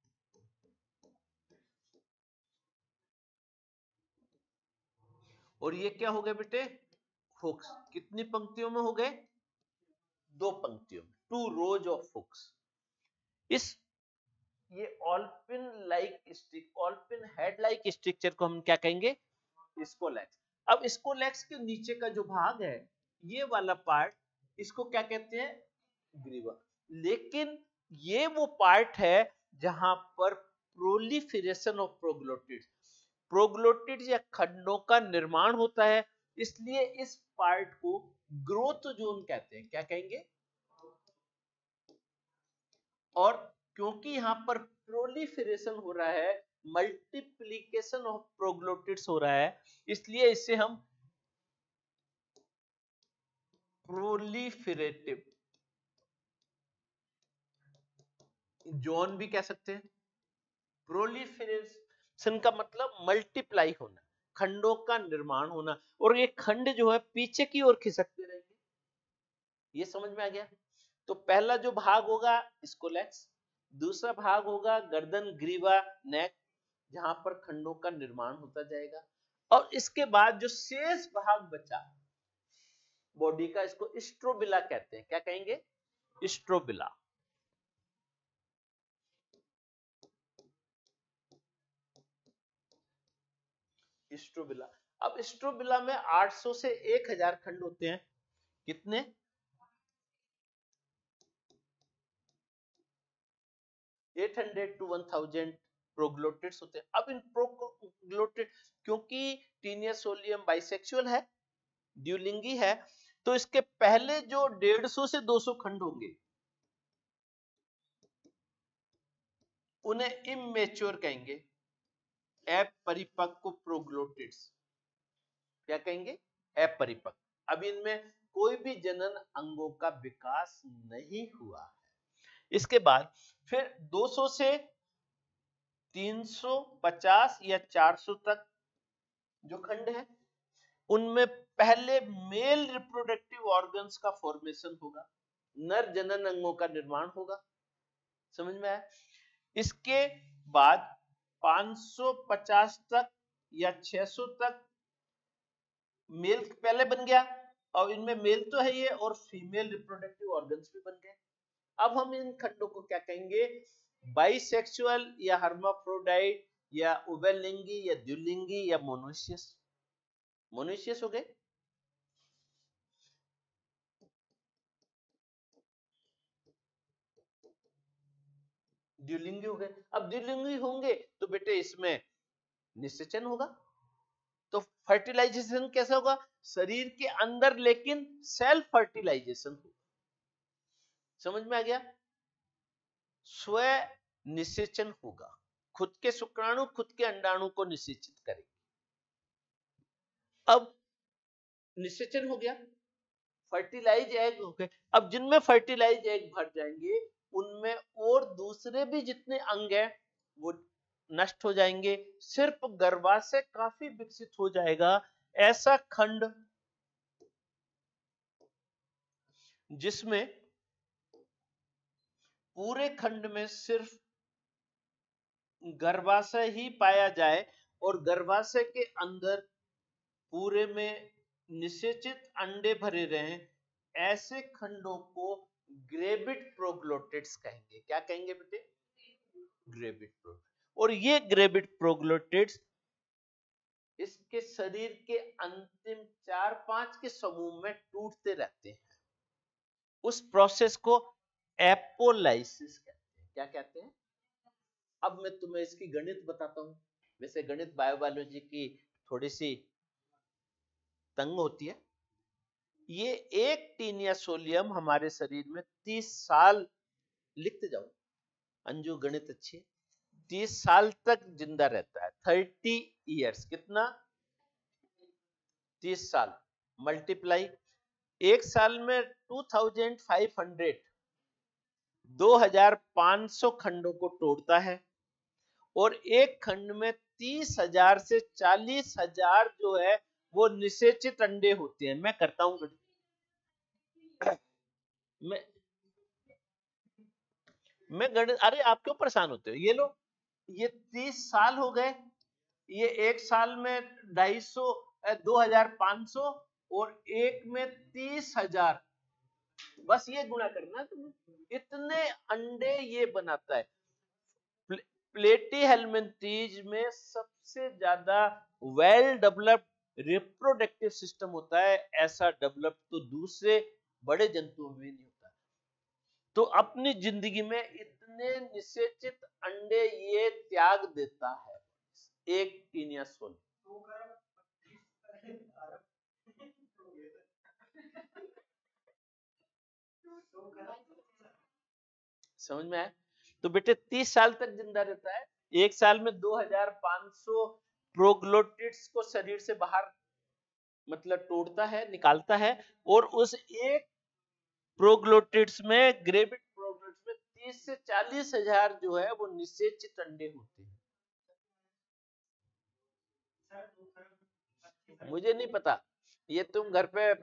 Speaker 1: और ये क्या हो गए बेटे? हुक्स। कितनी पंक्तियों में हो गए? दो पंक्तियों में, टू रोज ऑफ हुक्स। इस ये alpin like stick, alpin head like structure को हम क्या कहेंगे? स्कोलैक्स। अब स्कोलैक्स के नीचे का जो भाग है, ये वाला पार्ट, इसको क्या कहते हैं? ग्रीवा। लेकिन ये वो पार्ट है जहां पर प्रोलिफरेशन ऑफ प्रोग्लोटिड्स, प्रोग्लोटिड्स या खंडों का निर्माण होता है। इसलिए इस पार्ट को ग्रोथ जोन कहते हैं। क्या कहेंगे? और क्योंकि यहां पर प्रोलिफरेशन हो रहा है, मल्टीप्लिकेशन ऑफ प्रोग्लोटिड्स हो रहा है, इसलिए इसे हम प्रोलिफरेटिव जोन भी कह सकते हैं। प्रोलिफरेशन का मतलब मल्टीप्लाई होना, खंडों का निर्माण होना, और ये खंड जो है पीछे की ओर खिसकते रहेंगे। ये समझ में आ गया? तो पहला जो भाग होगा स्कोलैक्स, दूसरा भाग होगा गर्दन, ग्रीवा, नेक, जहां पर खंडों का निर्माण होता जाएगा। और इसके बाद जो शेष भाग बचा बॉडी का, इसको स्ट्रोबिला कहते हैं। क्या कहेंगे? स्ट्रोबिला। स्ट्रोबिला। अब स्ट्रोबिला में आठ सौ से एक हज़ार खंड होते हैं। कितने? आठ सौ टू एक हज़ार प्रोग्लोटिड्स होते हैं। अब इन प्रोग्लोटिड, क्योंकि टीनिया सोलियम बाइसेक्सुअल है, द्विलिंगी है, तो इसके पहले जो डेढ़ सौ से दो सौ खंड होंगे उन्हें इमेच्योर कहेंगे, अपरिपक्व प्रोग्लोटिड्स। क्या कहेंगे? अपरिपक्व। अब इनमें कोई भी जनन अंगों का विकास नहीं हुआ है। इसके बाद फिर दो सौ से तीन सौ पचास या चार सौ तक जो खंड है, उनमें पहले मेल रिप्रोडक्टिव ऑर्गन्स का फॉर्मेशन होगा, नर जनन अंगों का निर्माण होगा। समझ में आया? इसके बाद पाँच सौ पचास तक या छह सौ तक मेल पहले बन गया, और इनमें मेल तो है ये, और फीमेल रिप्रोडक्टिव ऑर्गन्स भी बन गए। अब हम इन खंडों को क्या कहेंगे? बाइसेक्सुअल या हर्माफ्रोडाइट या उभयलिंगी या द्विलिंगी या मोनोसियस। मोनोसियस हो गए। द्विलिंगी हो गए। अब द्विलिंगी होंगे तो बेटे इसमें निषेचन होगा। तो फर्टिलाइजेशन कैसा होगा? शरीर के अंदर, लेकिन सेल्फ फर्टिलाइजेशन होगा। समझ में आ गया? स्व निषेचन होगा, खुद के शुक्राणु खुद के अंडाणु को निषेचित करेंगे। अब निषेचन हो गया, फर्टिलाइज एग हो गए। अब जिनमें फर्टिलाइज एग भर जाएंगे, उनमें और दूसरे भी जितने अंग हैं वो नष्ट हो जाएंगे, सिर्फ गर्भाशय काफी विकसित हो जाएगा। ऐसा खंड जिसमें पूरे खंड में सिर्फ गर्भाशय ही पाया जाए और गर्भाशय के अंदर पूरे में निषेचित अंडे भरे रहें, ऐसे खंडों को ग्रेविड प्रोग्लोटिड्स कहेंगे। क्या कहेंगे बेटे? Gravid proglottids. और ये ग्रेविड प्रोग्लोटिड्स इसके शरीर के अंतिम चार पांच के समूह में टूटते रहते हैं। उस प्रोसेस को एपोलाइसिस कहते हैं। क्या कहते हैं? अब मैं तुम्हें इसकी गणित बताता हूं। वैसे गणित बायोबायोलॉजी की थोड़ी सी तंग होती है। ये एक टीनिया सोलियम हमारे शरीर में तीस साल, लिखते जाओ अंजू गणित अच्छी है, तीस साल तक जिंदा रहता है। थर्टी इयर्स, कितना? तीस साल मल्टीप्लाई, एक साल में टू थाउजेंड फाइव हंड्रेड, दो हजार पांच सौ खंडों को तोड़ता है और एक खंड में तीस हजार से चालीस हजार जो है वो निषेचित अंडे होते हैं। मैं करता हूं मैं मैं गणित, अरे आप क्यों परेशान होते हो? ये लो, ये तीस साल हो गए, ये एक साल में ढाई सौ, दो हजार पांच सौ और एक में तीस हजार, बस ये गुणा करना तुम्हें। इतने अंडे ये बनाता है। प्लेटीहेल्मिन्थीज में सबसे ज्यादा वेल डेवलप्ड रिप्रोडक्टिव सिस्टम होता है। ऐसा डेवलप तो दूसरे बड़े जंतुओं में नहीं होता। तो अपनी जिंदगी में इतने निषेचित अंडे ये त्याग देता है एक टीनिया सोल। समझ में आया? तो बेटे तीस साल तक जिंदा रहता है, एक साल में दो हजार पांच सौ प्रोग्लोटिड्स को शरीर से बाहर मतलब तोड़ता है, निकालता है, और उस एक प्रोग्लोटिड्स में, ग्रेविड प्रोग्लोटिड्स में तीस से चालीस हजार जो है वो निषेचित अंडे होते हैं। मुझे नहीं पता, ये तुम घर पे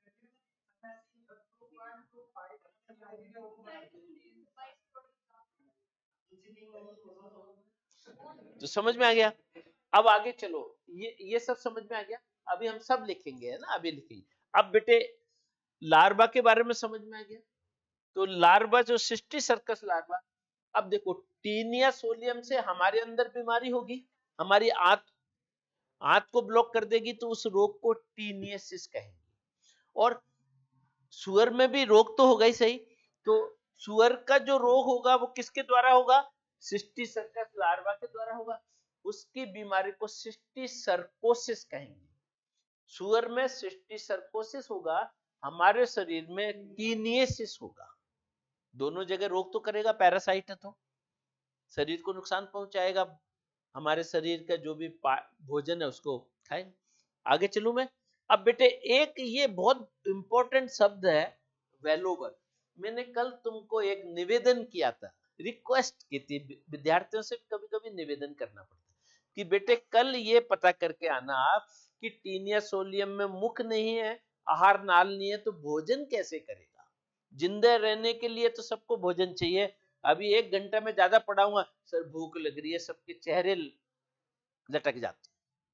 Speaker 1: तो समझ में आ गया। अब आगे चलो, ये ये सब समझ में आ गया। अभी हम सब लिखेंगे, है ना, अभी लिखेंगे। अब बेटे लार्वा के बारे में समझ में आ गया। तो लार्वा जो सिस्टी सर्कस लार्वा, अब देखो टीनिया सोलियम से हमारे अंदर बीमारी होगी, हमारी आंत आंत को ब्लॉक कर देगी, तो उस रोग को टीनियसिस कहेंगे। और सुअर में भी रोग तो होगा ही सही, तो सुअर का जो रोग होगा वो किसके द्वारा होगा? सिस्टी सर्कस लार्वा के द्वारा होगा। उसकी बीमारी को सिस्टी सर्कोसिस कहेंगे। सुअर में सिस्टी सर्कोसिस होगा, हमारे शरीर में टीनियसिस होगा। दोनों जगह रोग तो करेगा, पैरासाइट है तो शरीर को नुकसान पहुंचाएगा, हमारे शरीर का जो भी भोजन है उसको खाएंगे। आगे चलूं मैं। अब बेटे एक ये बहुत इंपॉर्टेंट शब्द है वेलोवर। मैंने कल तुमको एक निवेदन किया था, रिक्वेस्ट की थी, विद्यार्थियों से कभी कभी निवेदन करना पड़ता है कि बेटे कल ये पता करके आना आप कि टीनिया सोलियम में मुख नहीं है, आहार नाल नहीं है, तो भोजन कैसे करेगा? जिंदा रहने के लिए तो सबको भोजन चाहिए। अभी एक घंटा में ज्यादा पढ़ाऊंगा, सर भूख लग रही है, सबके चेहरे लटक जाते।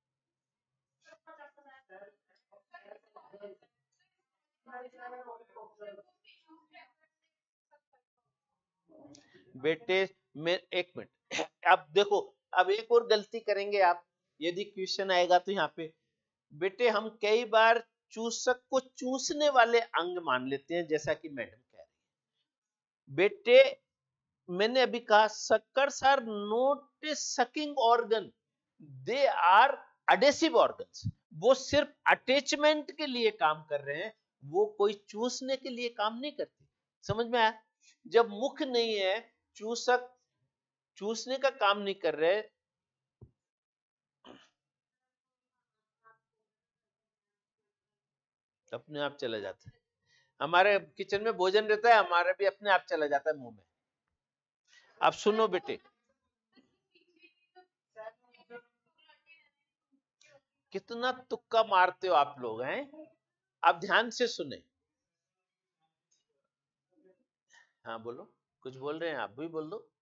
Speaker 1: बेटे मैं एक मिनट, अब देखो, अब एक और गलती करेंगे आप, यदि क्वेश्चन आएगा तो यहाँ पे बेटे हम कई बार चूसक को चूसने वाले अंग मान लेते हैं, जैसा कि मैडम कह रही है। बेटे मैंने अभी कहा suckers are not a sucking organ, they are adhesive organs. वो सिर्फ अटैचमेंट के लिए काम कर रहे हैं, वो कोई चूसने के लिए काम नहीं करते। समझ में आया? जब मुख नहीं है, चूसक चूसने का काम नहीं कर रहे, अपने आप चला जाता है। हमारे किचन में भोजन रहता है, हमारा भी अपने आप चला जाता है मुंह में। अब सुनो बेटे, कितना तुक्का मारते हो आप लोग हैं। आप ध्यान से सुने। हाँ बोलो, कुछ बोल रहे हैं आप भी बोल दो।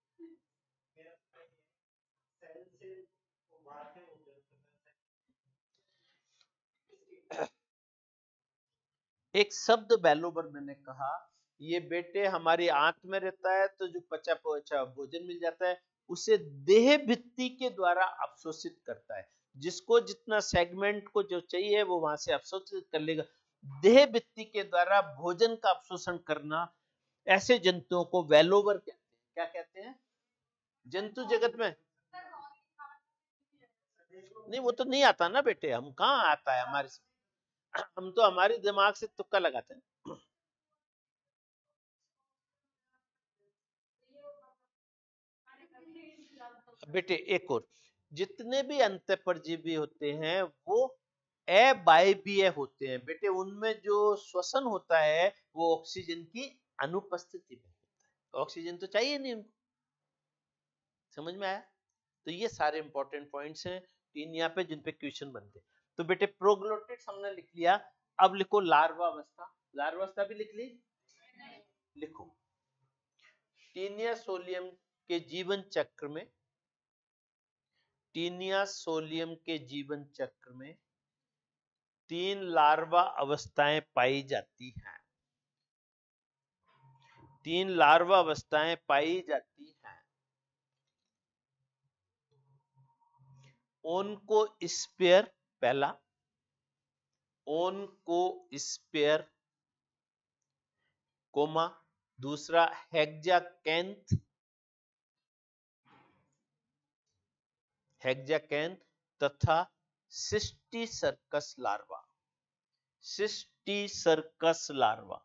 Speaker 1: एक शब्द बैलोबर मैंने कहा, ये बेटे हमारी आंत में रहता है, तो जो पचा पचा भोजन मिल जाता है उसे देह भित्ति के द्वारा अवशोषित करता है। जिसको जितना सेगमेंट को जो चाहिए वो वहां से अवशोषित कर लेगा। देह भित्ति के द्वारा भोजन का अवशोषण करना, ऐसे जंतुओं को वैलोवर कहते हैं। क्या कहते हैं जंतु जगत में? नहीं वो तो नहीं आता ना बेटे, हम कहाँ आता है हमारे से। हम तो हमारे दिमाग से तुक्का लगाते हैं। बेटे एक और, जितने भी अंत परजीवी होते हैं वो अवायवीय होते हैं बेटे। उनमें जो श्वसन होता है वो ऑक्सीजन की अनुपस्थिति में होता है। ऑक्सीजन तो चाहिए नहीं उनको। समझ में आया? तो ये सारे इंपॉर्टेंट पॉइंट्स हैं तीन यहाँ पे जिन पे क्वेश्चन बनते हैं। तो बेटे प्रोग्लोटिड्स हमने लिख लिया। अब लिखो लार्वा अवस्था। लार्वा अवस्था भी लिख ली? लिखो। टीनिया सोलियम के जीवन चक्र में, टीनिया सोलियम के जीवन चक्र में तीन लार्वा अवस्थाएं पाई जाती हैं। तीन लार्वा अवस्थाएं पाई जाती हैं। ओनको स्पेयर पहला, ओनको स्पेयर कोमा दूसरा हेक्साकैंथ, हेक्साकैंथ तथा cysticercus larva, cysticercus larva,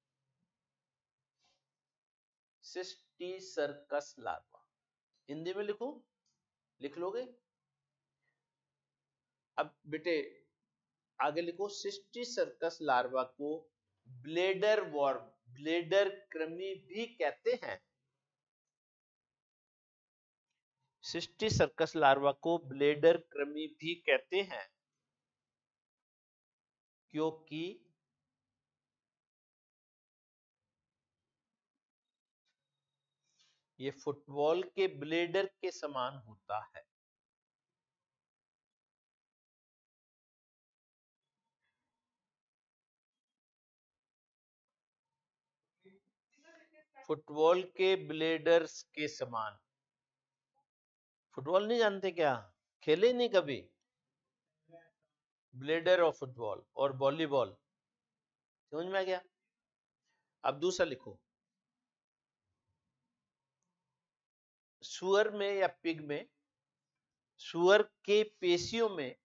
Speaker 1: cysticercus larva. Hindi में लिखूं? लिख लोगे? अब बेटे आगे लिखो, सिस्टीसर्कस लार्वा को ब्लेडर वॉर्म, ब्लेडर कृमि भी कहते हैं। सिस्टीसर्कस लार्वा को ब्लेडर कृमि भी कहते हैं क्योंकि ये फुटबॉल के ब्लेडर के समान होता है। फुटबॉल के ब्लेडर्स के समान। फुटबॉल नहीं जानते क्या? खेले नहीं कभी? ब्लेडर और फुटबॉल और वॉलीबॉल, समझ में आ गया? अब दूसरा लिखो, सुअर में या पिग में, सुअर के पेशियों में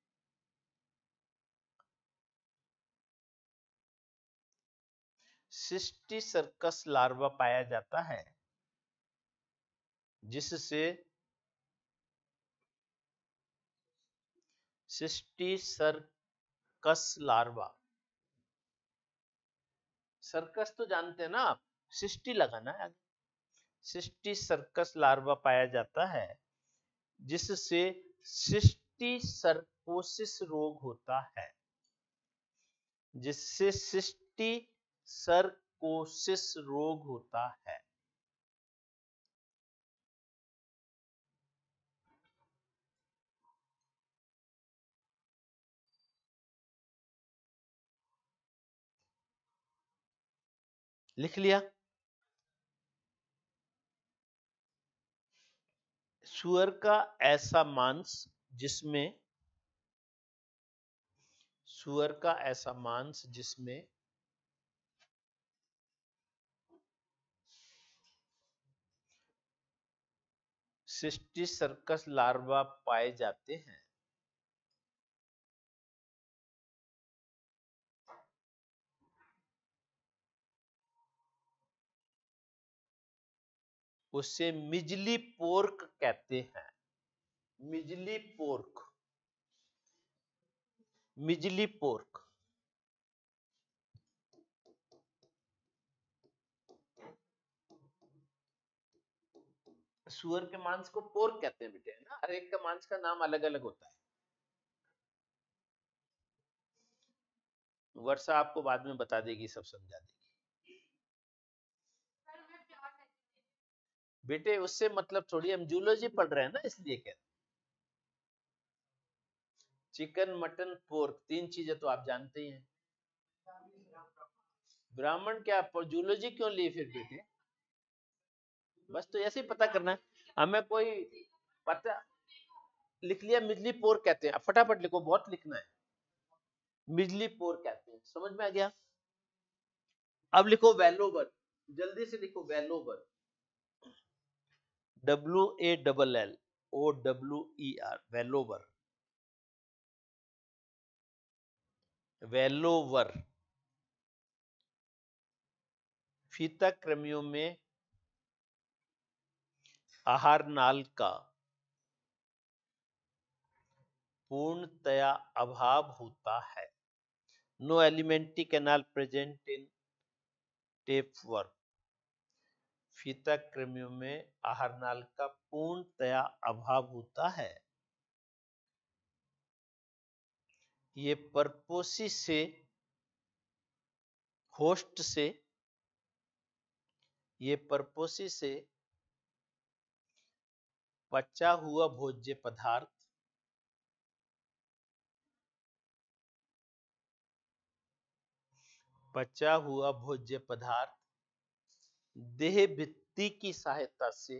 Speaker 1: सिस्टीसर्कस लार्वा पाया जाता है जिससे सिस्टीसर्कस लार्वा, सर्कस तो जानते हैं ना आप, सिस्टी लगाना है। सिस्टीसर्कस लार्वा पाया जाता है जिससे सिस्टीसर्कोसिस रोग होता है, जिससे सिस्टीसर्कोसिस रोग होता है। लिख लिया? सुअर का ऐसा मांस जिसमें, सुअर का ऐसा मांस जिसमें सिस्टीसर्कस लार्वा पाए जाते हैं उसे मिजली पोर्क कहते हैं। Measly pork, measly pork. सुअर के मांस को पोर्क कहते हैं बेटे, है ना? हर एक का मांस का नाम अलग अलग होता है। वर्षा आपको बाद में बता देगी, सब समझा देगी। बेटे उससे मतलब थोड़ी, हम जूलॉजी पढ़ रहे हैं ना, इसलिए कह रहे। चिकन, मटन, पोर्क, तीन चीजें तो आप जानते ही हैं। ब्राह्मण क्या, जूलॉजी क्यों ली फिर बेटे? बस तो ऐसे ही पता करना है हमें, कोई पता लिख लिया, मिजली पोर कहते हैं, अब फटाफट लिखो, बहुत लिखना है। मिजली पोर कहते हैं, समझ में आ गया? अब लिखो वेलोवर, जल्दी से लिखो wallower, W A double L O W E R, wallower, wallower. फीता कृमियों में आहार नाल का पूर्णतया अभाव होता है। No alimentary canal present in tapeworm. फीता कृमियों में आहार नाल का पूर्णतया अभाव होता है। ये परपोसी से, होस्ट से, ये परपोसी से पचा हुआ भोज्य पदार्थ पचा हुआ भोज्य पदार्थ देह भित्ति की सहायता से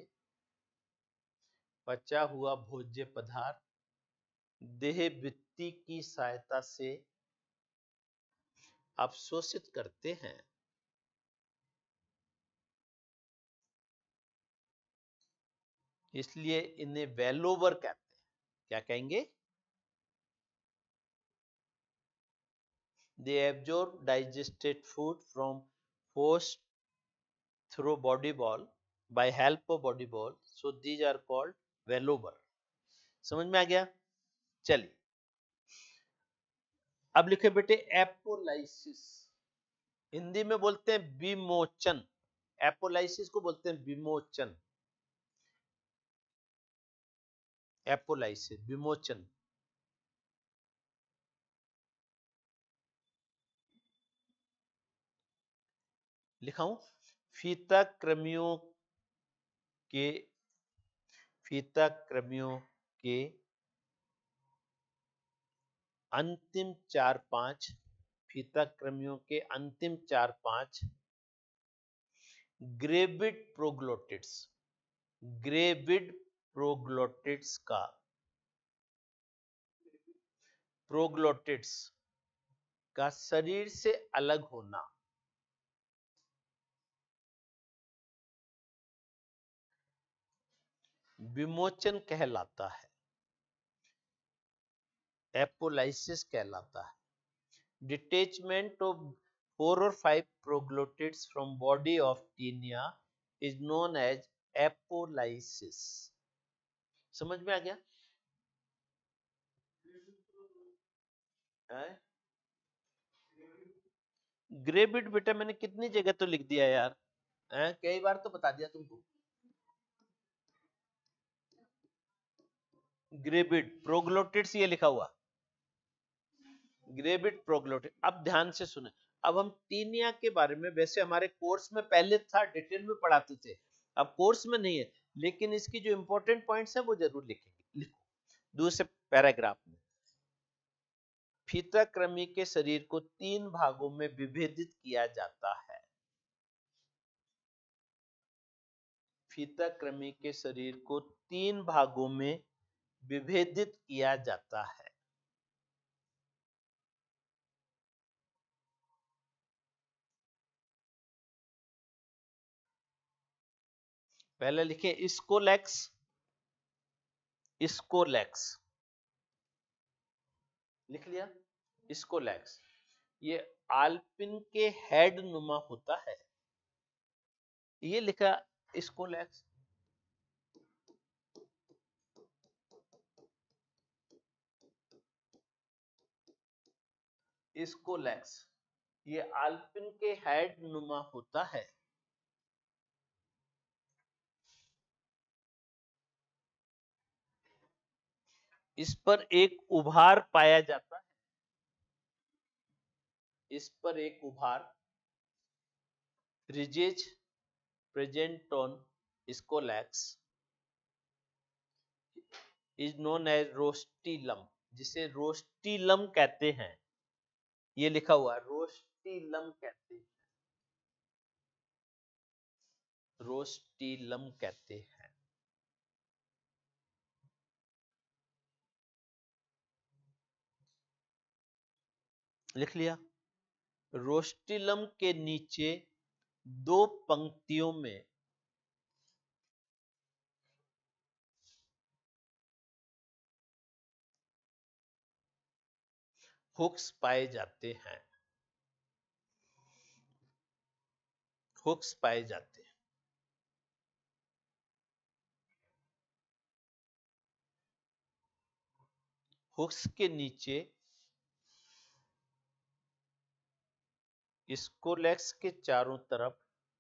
Speaker 1: पचा हुआ भोज्य पदार्थ देह भित्ति की सहायता से अवशोषित करते हैं। इसलिए इन्हें वेलोवर कहते हैं। क्या कहेंगे? They absorb digested food from host through body wall by help of body wall, so these are called वेलोवर। समझ में आ गया? चलिए अब लिखे बेटे एपोलाइसिस, हिंदी में बोलते हैं विमोचन, एपोलाइसिस को बोलते हैं विमोचन, एपोलाइसिस विमोचन। लिखाऊं? फीता कृमियों के फीता कृमियों के अंतिम चार पांच फीता कृमियों के अंतिम चार पांच ग्रेविड प्रोग्लोटिड्स, ग्रेविड प्रोग्लोटिड्स का प्रोग्लोटिड्स का शरीर से अलग होना विमोचन कहलाता है, एपोलाइसिस कहलाता है। डिटेचमेंट ऑफ फोर और five proglottids from body of Taenia is known as apolysis. समझ में आ गया? ग्रेविड बेटा मैंने कितनी जगह तो लिख दिया यार, है? कई बार तो बता दिया तुमको। ग्रेविड प्रोग्लोटिड्स ये लिखा हुआ, ग्रेविड प्रोग्लोटिड। अब ध्यान से सुने, अब हम टीनिया के बारे में, वैसे हमारे कोर्स में पहले था, डिटेल में पढ़ाते थे, अब कोर्स में नहीं है, लेकिन इसकी जो इंपॉर्टेंट पॉइंट्स है वो जरूर लिखेंगे। लिखो दूसरे पैराग्राफ में, फीता कृमि के शरीर को तीन भागों में विभेदित किया जाता है। फीता कृमि के शरीर को तीन भागों में विभेदित किया जाता है। पहले लिखे स्कोलेक्स, स्कोलेक्स लिख लिया, स्कोलेक्स ये आल्पिन के हेड नुमा होता है, ये लिखा स्कोलेक्स। स्कोलेक्स ये आल्पिन के हेड नुमा होता है। इस पर एक उभार पाया जाता है, इस पर एक उभार, ridges present on scolex is known as rostellum, जिसे रोस्टिलम कहते हैं। ये लिखा हुआ है, रोस्टिलम कहते हैं, रोस्टिलम कहते हैं। लिख लिया। रोस्टिलम के नीचे दो पंक्तियों में हुक्स पाए जाते हैं, हुक्स पाए जाते हैं। हुक्स के नीचे स्कोलैक्स के चारों तरफ,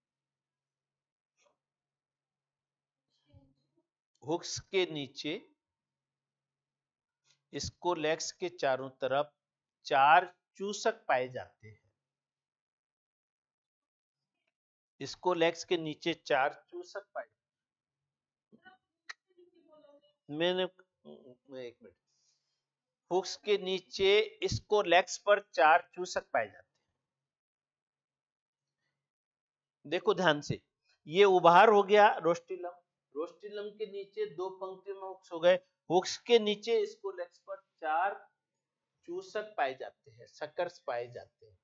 Speaker 1: हुक्स के नीचे स्कोलैक्स के चारों तरफ चार चूसक पाए जाते हैं। स्कोलैक्स के नीचे चार चूसक पाए, मैंने एक मिनट, हुक्स के नीचे स्कोलैक्स पर चार चूसक पाए जाते हैं। देखो ध्यान से, ये उभार हो गया रोस्टिलम, रोस्टिलम के नीचे दो पंक्तियों में हुक्स हो गए, हुक्स के नीचे स्कोलैक्स पर चार चूसक पाए जाते हैं, सकर्स पाए जाते हैं।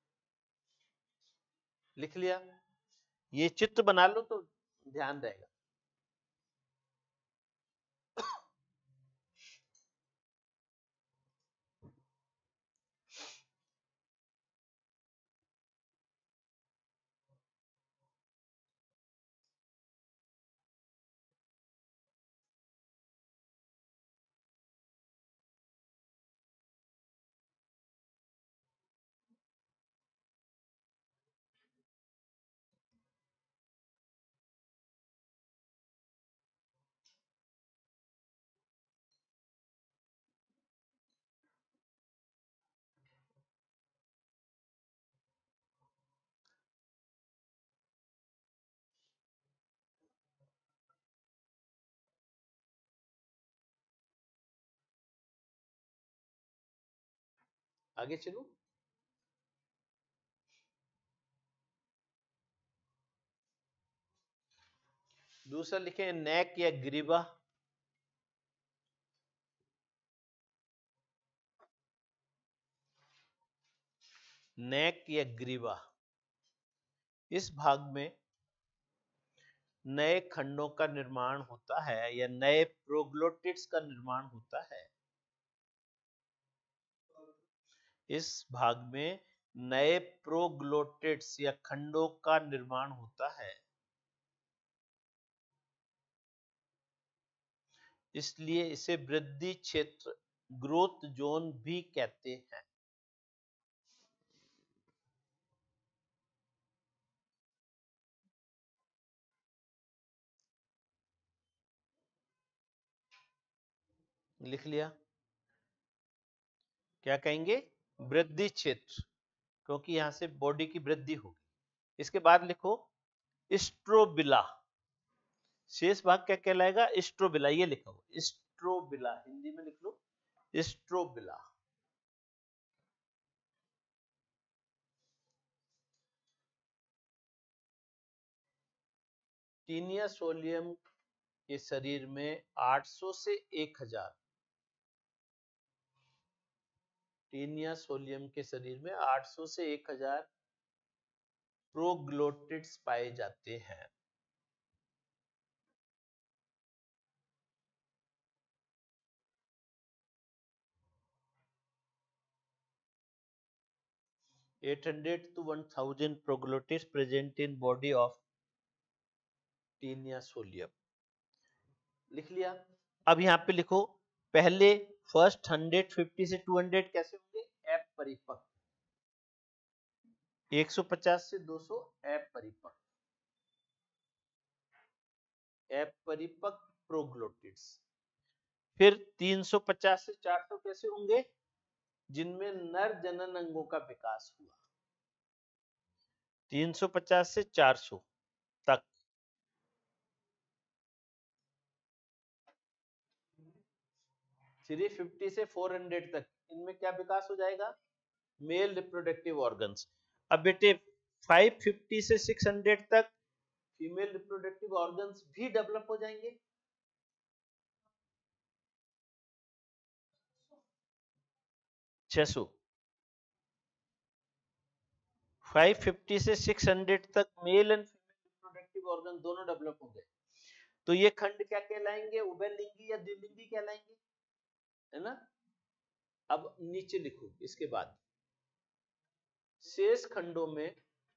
Speaker 1: लिख लिया। ये चित्र बना लो तो ध्यान रहेगा। आगे चलो। दूसरा लिखे नेक या ग्रीवा, नेक या ग्रीवा, इस भाग में नए खंडों का निर्माण होता है या नए प्रोग्लोटिड्स का निर्माण होता है। इस भाग में नए प्रोग्लोटिड्स या खंडों का निर्माण होता है, इसलिए इसे वृद्धि क्षेत्र, ग्रोथ जोन भी कहते हैं। लिख लिया। क्या कहेंगे? वृद्धि क्षेत्र, क्योंकि यहां से बॉडी की वृद्धि होगी। इसके बाद लिखो स्ट्रोबिला, शेष भाग क्या कहलाएगा? स्ट्रोबिला। ये लिखो स्ट्रोबिला, हिंदी में लिख लो स्ट्रोबिला। टीनिया सोलियम के शरीर में आठ सौ से एक हज़ार, टीनिया सोलियम के शरीर में आठ सौ से एक हज़ार प्रोग्लोटिड्स पाए जाते हैं। आठ सौ to one thousand proglottids present in body of Taenia solium. लिख लिया। अब यहाँ पे लिखो, पहले फर्स्ट एक सौ पचास से दो सौ कैसे होंगे? एप परिपक्व, एक सौ पचास से दो सौ एप परिपक्व, एप परिपक्व प्रोग्लोटिड्स। फिर तीन सौ पचास से चार सौ कैसे होंगे? जिनमें नर जनन अंगों का विकास हुआ। तीन सौ पचास से चार सौ तक। तीन सौ पचास से चार सौ तक, इनमें क्या विकास हो जाएगा? Male reproductive organs. अब बेटे पाँच सौ पचास से छह सौ तक फीमेल रिप्रोडक्टिव ऑर्गन्स भी डेवलप हो जाएंगे। छह सौ, पाँच सौ पचास से छह सौ तक male and female reproductive organ दोनों डेवलप हो गए। तो ये खंड क्या कहलाएंगे? उभयलिंगी या द्विलिंगी कहलाएंगे, है ना। अब नीचे लिखो इसके बाद, शेष खंडों में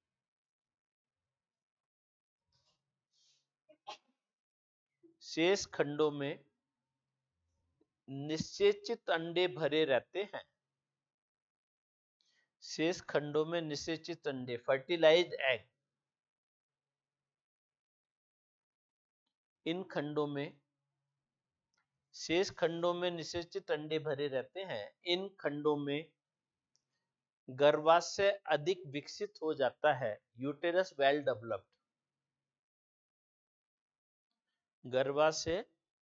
Speaker 1: शेष खंडों में निषेचित अंडे भरे रहते हैं। शेष खंडों में निषेचित अंडे, फर्टिलाइज्ड एग, इन खंडों में शेष खंडों में निषेचित अंडे भरे रहते हैं। इन खंडों में गर्भाशय अधिक विकसित हो जाता है, यूटेरस वेल डेवलप्ड। गर्भाशय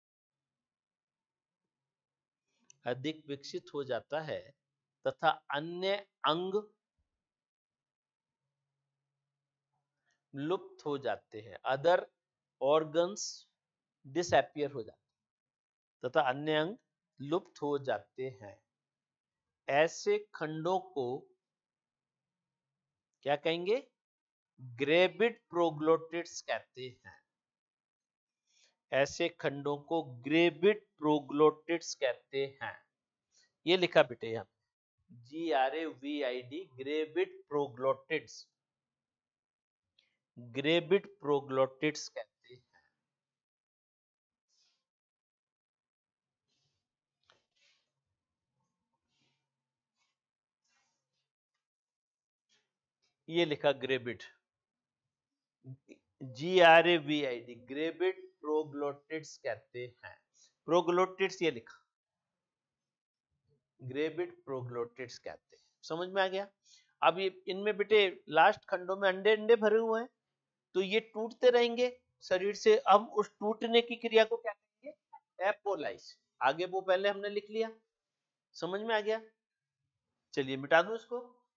Speaker 1: अधिक विकसित हो जाता है तथा अन्य अंग लुप्त हो जाते हैं, अदर ऑर्गन्स डिसअपियर हो जाते हैं तथा अन्य अंग लुप्त हो जाते हैं। ऐसे खंडों को क्या कहेंगे? ग्रेविड प्रोग्लोटिड्स कहते हैं। ऐसे खंडों को ग्रेविड प्रोग्लोटिड्स कहते हैं। ये लिखा बेटे यहाँ, G R A V I D, gravid proglottids, gravid proglottids कहते हैं। ये लिखा ग्रेविड, G R A V I D, gravid proglottids कहते हैं। प्रोग्लोटिड्स ये लिखा, ग्रेविड प्रोग्लोटिड्स कहते हैं। समझ में आ गया? अब ये इनमें बेटे लास्ट खंडों में अंडे अंडे भरे हुए हैं, तो ये टूटते रहेंगे शरीर से। अब उस टूटने की क्रिया को क्या कहेंगे? एपोलाइस। आगे वो पहले हमने लिख लिया, समझ में आ गया? चलिए मिटा दूं इसको।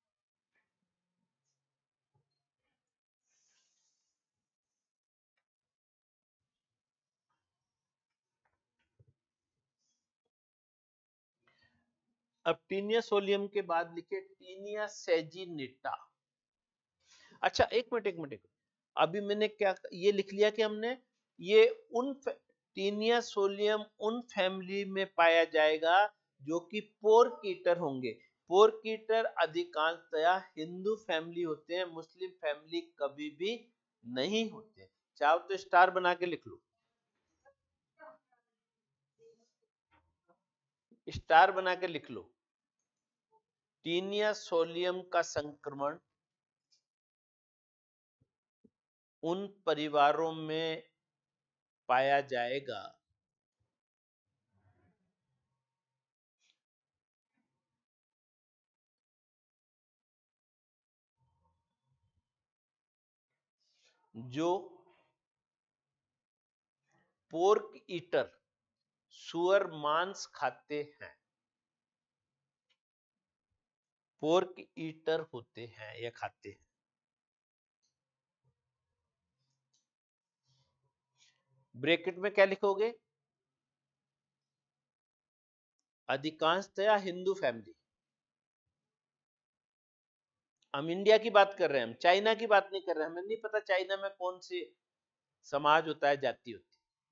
Speaker 1: अब टीनिया सोलियम के बाद लिखे टीनिया सेजिनेटा। अच्छा एक मिनट एक मिनट, अभी मैंने क्या ये लिख लिया कि हमने ये उन टीनिया सोलियम उन फैमिली में पाया जाएगा जो कि पोर्क ईटर होंगे। पोर्क ईटर अधिकांशतया हिंदू फैमिली होते हैं, मुस्लिम फैमिली कभी भी नहीं होते। चाहो तो स्टार बना के लिख लो, स्टार बना के लिख लो। टीनिया सोलियम का संक्रमण उन परिवारों में पाया जाएगा जो पोर्क ईटर, सुअर मांस खाते हैं, पोर्क ईटर होते हैं या खाते हैं। ब्रैकेट में क्या लिखोगे? अधिकांशतया हिंदू फैमिली। हम इंडिया की बात कर रहे हैं, हम चाइना की बात नहीं कर रहे हैं। हमें नहीं पता चाइना में कौन सी समाज होता है, जाति होती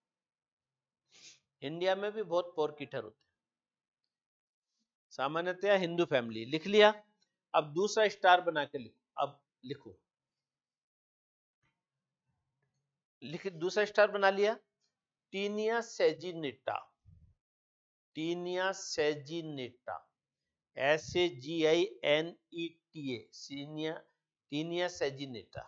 Speaker 1: है। इंडिया में भी बहुत पोर्क ईटर होते हैं, सामान्यतया हिंदू फैमिली। लिख लिया। अब दूसरा स्टार बना के लिखो। अब लिखो, लिख दूसरा स्टार बना लिया। Taenia saginata, Taenia saginata, S A G I N E T A, सीनिया Taenia saginata,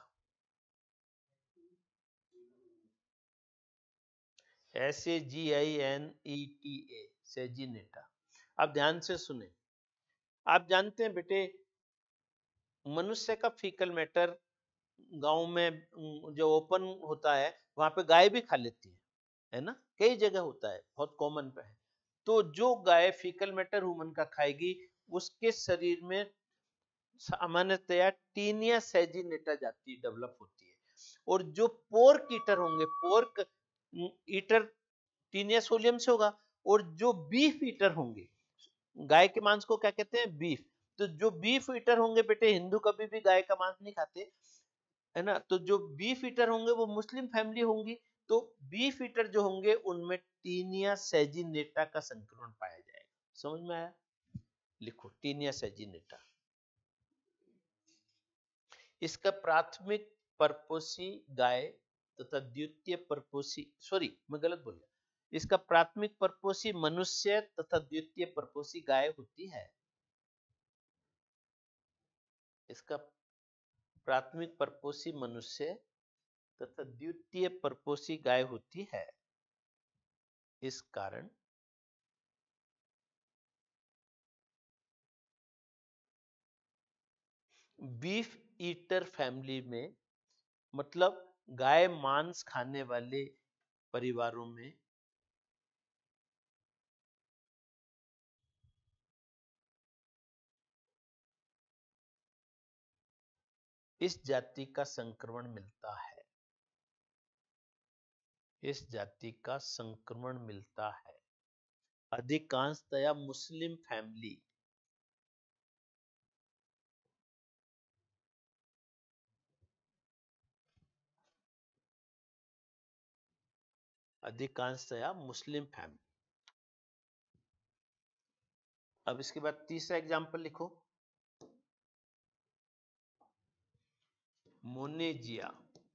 Speaker 1: S A G I N E T A, saginata. अब ध्यान से सुने, आप जानते हैं बेटे मनुष्य का फीकल मैटर गांव में जो ओपन होता है वहां पे गाय भी खा लेती है, है ना, कई जगह होता है, बहुत कॉमन पे है। तो जो गाय फीकल मैटर ह्यूमन का खाएगी उसके शरीर में सामान्यतया टीनिया सैजिनेटा जाति डेवलप होती है। और जो पोर्क ईटर होंगे, पोर्क ईटर टीनिया सोलियम से होगा, और जो बीफ ईटर होंगे, गाय के मांस को क्या कहते हैं, बीफ। तो जो बीफ ईटर होंगे बेटे, हिंदू कभी भी गाय का मांस नहीं खाते, है ना, तो जो बीफ ईटर होंगे वो मुस्लिम फैमिली होंगी। तो बीफ ईटर जो होंगे उनमें टीनिया सैजिनेटा का संक्रमण पाया जाएगा। समझ में आया? लिखो टीनिया सैजिनेटा। इसका प्राथमिक परपोषी गाय तथा द्वितीय परपोषी, सॉरी मैं गलत बोल गया, इसका प्राथमिक परपोषी मनुष्य तथा द्वितीय परपोषी गाय होती है। इसका प्राथमिक परपोषी मनुष्य तथा द्वितीय परपोषी गाय होती है। इस कारण बीफ ईटर फैमिली में, मतलब गाय मांस खाने वाले परिवारों में इस जाति का संक्रमण मिलता है। इस जाति का संक्रमण मिलता है अधिकांशतया मुस्लिम फैमिली, अधिकांशतया मुस्लिम फैमिली। अब इसके बाद तीसरा एग्जांपल लिखो, मोनेजिया।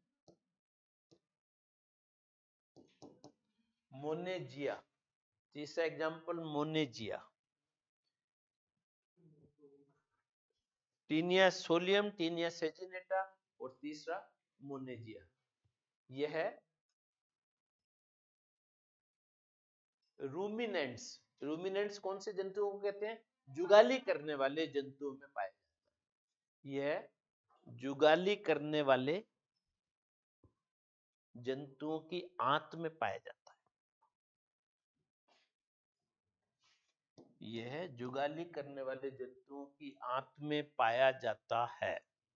Speaker 1: मोनेजिया, तीसरा example Moniezia. Taenia solium, Taenia saginata, और तीसरा मोनेजिया। यह है रूमिनेंट्स। रूमिनेंट्स कौन से जंतुओं को कहते हैं? जुगाली करने वाले जंतुओं में पाया जाता है। यह जुगाली करने वाले जंतुओं की आंत में पाया जाता है। यह जुगाली करने वाले जंतुओं की आंत में पाया जाता है।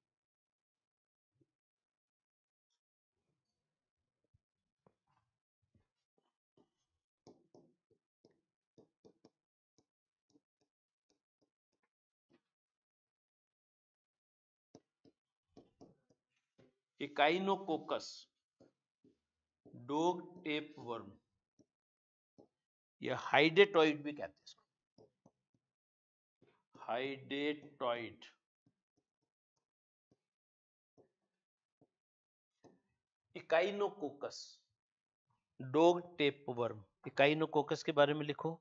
Speaker 1: इकाइनोकोकस, डॉग टेप वर्म, या हाइडेटॉइड भी कहते हैं इसको, hydatid. Echinococcus, dog tapeworm, Echinococcus के बारे में लिखो।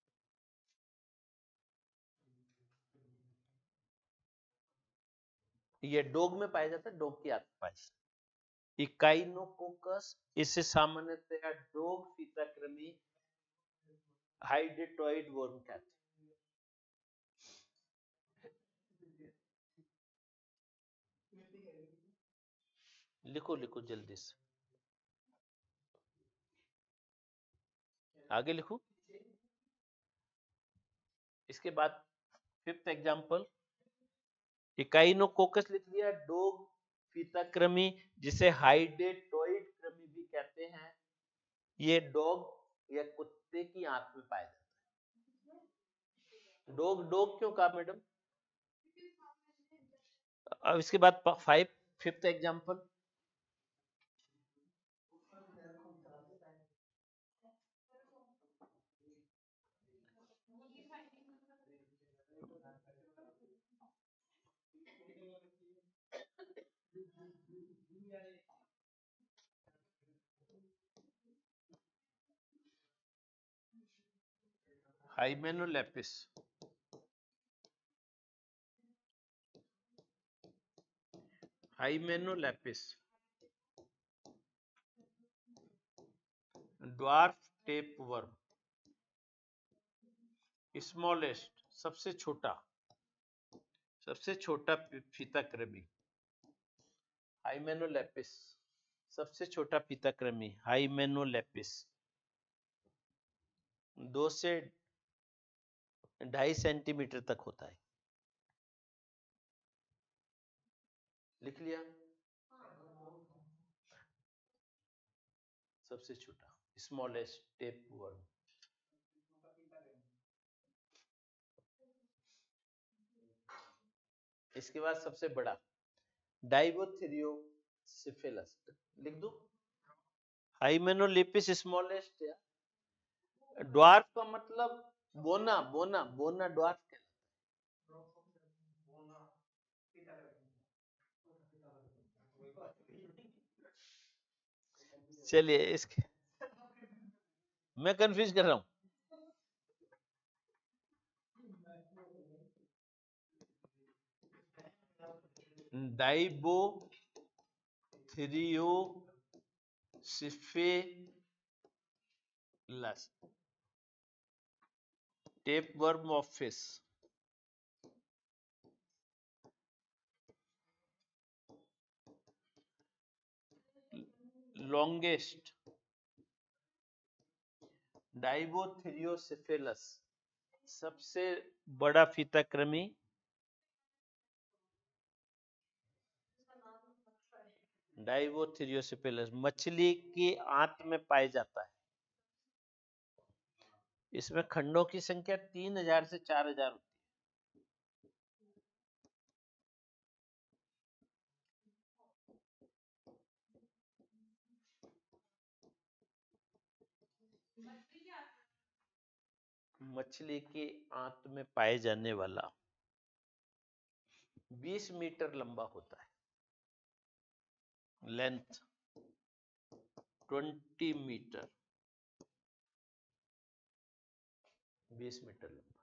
Speaker 1: ये डॉग में पाया जाता है, डॉग की आंत में पाया जाता है इकाइनोकोकस। इसे सामान्यतया डॉग फीताकृमि हाइडेटॉइड वर्म कहते हैं। लिखो लिखो जल्दी से, आगे लिखो। इसके बाद फिफ्थ एग्जांपल, इकाइनोकोकस लिख लिया, डॉग फीताकृमि जिसे हाइडेटॉइड कृमि भी कहते हैं। ये डॉग या कुत्ते की आंत में पाया जाता है। डॉग डॉग क्यों कहा मैडम? अब इसके बाद five fifth example, Hymenolepis. Hymenolepis, dwarf tapeworm, smallest, सबसे छोटा, सबसे छोटा फीताकृमि। हाइमेनोलेपिस सबसे छोटा फीताकृमि हाइमेनोलेपिस दो से ढाई सेंटीमीटर तक होता है। लिख लिया? सबसे छोटा स्मॉलेस्ट टेप वर्म। इसके बाद सबसे बड़ा डाइबोथेरियोसिफेलस लिख दो। हाइमेनोलेपिस स्मॉलेस्ट या ड्वार्फ का मतलब बोना बोना बोना ड्वार्फ कहलाता है। चलिए इसके मैं कंफ्यूज कर रहा हूं। Dibothriocephalus tapeworm of fish. Longest Dibothriocephalus सबसे बड़ा फीताकृमि डाइबोथेरियोसिफेलस मछली की आंत में पाया जाता है। इसमें खंडों की संख्या तीन हजार से चार हजार होती है। मछली की आंत में पाए जाने वाला बीस मीटर लंबा होता है। लेंथ बीस मीटर बीस मीटर लंबा।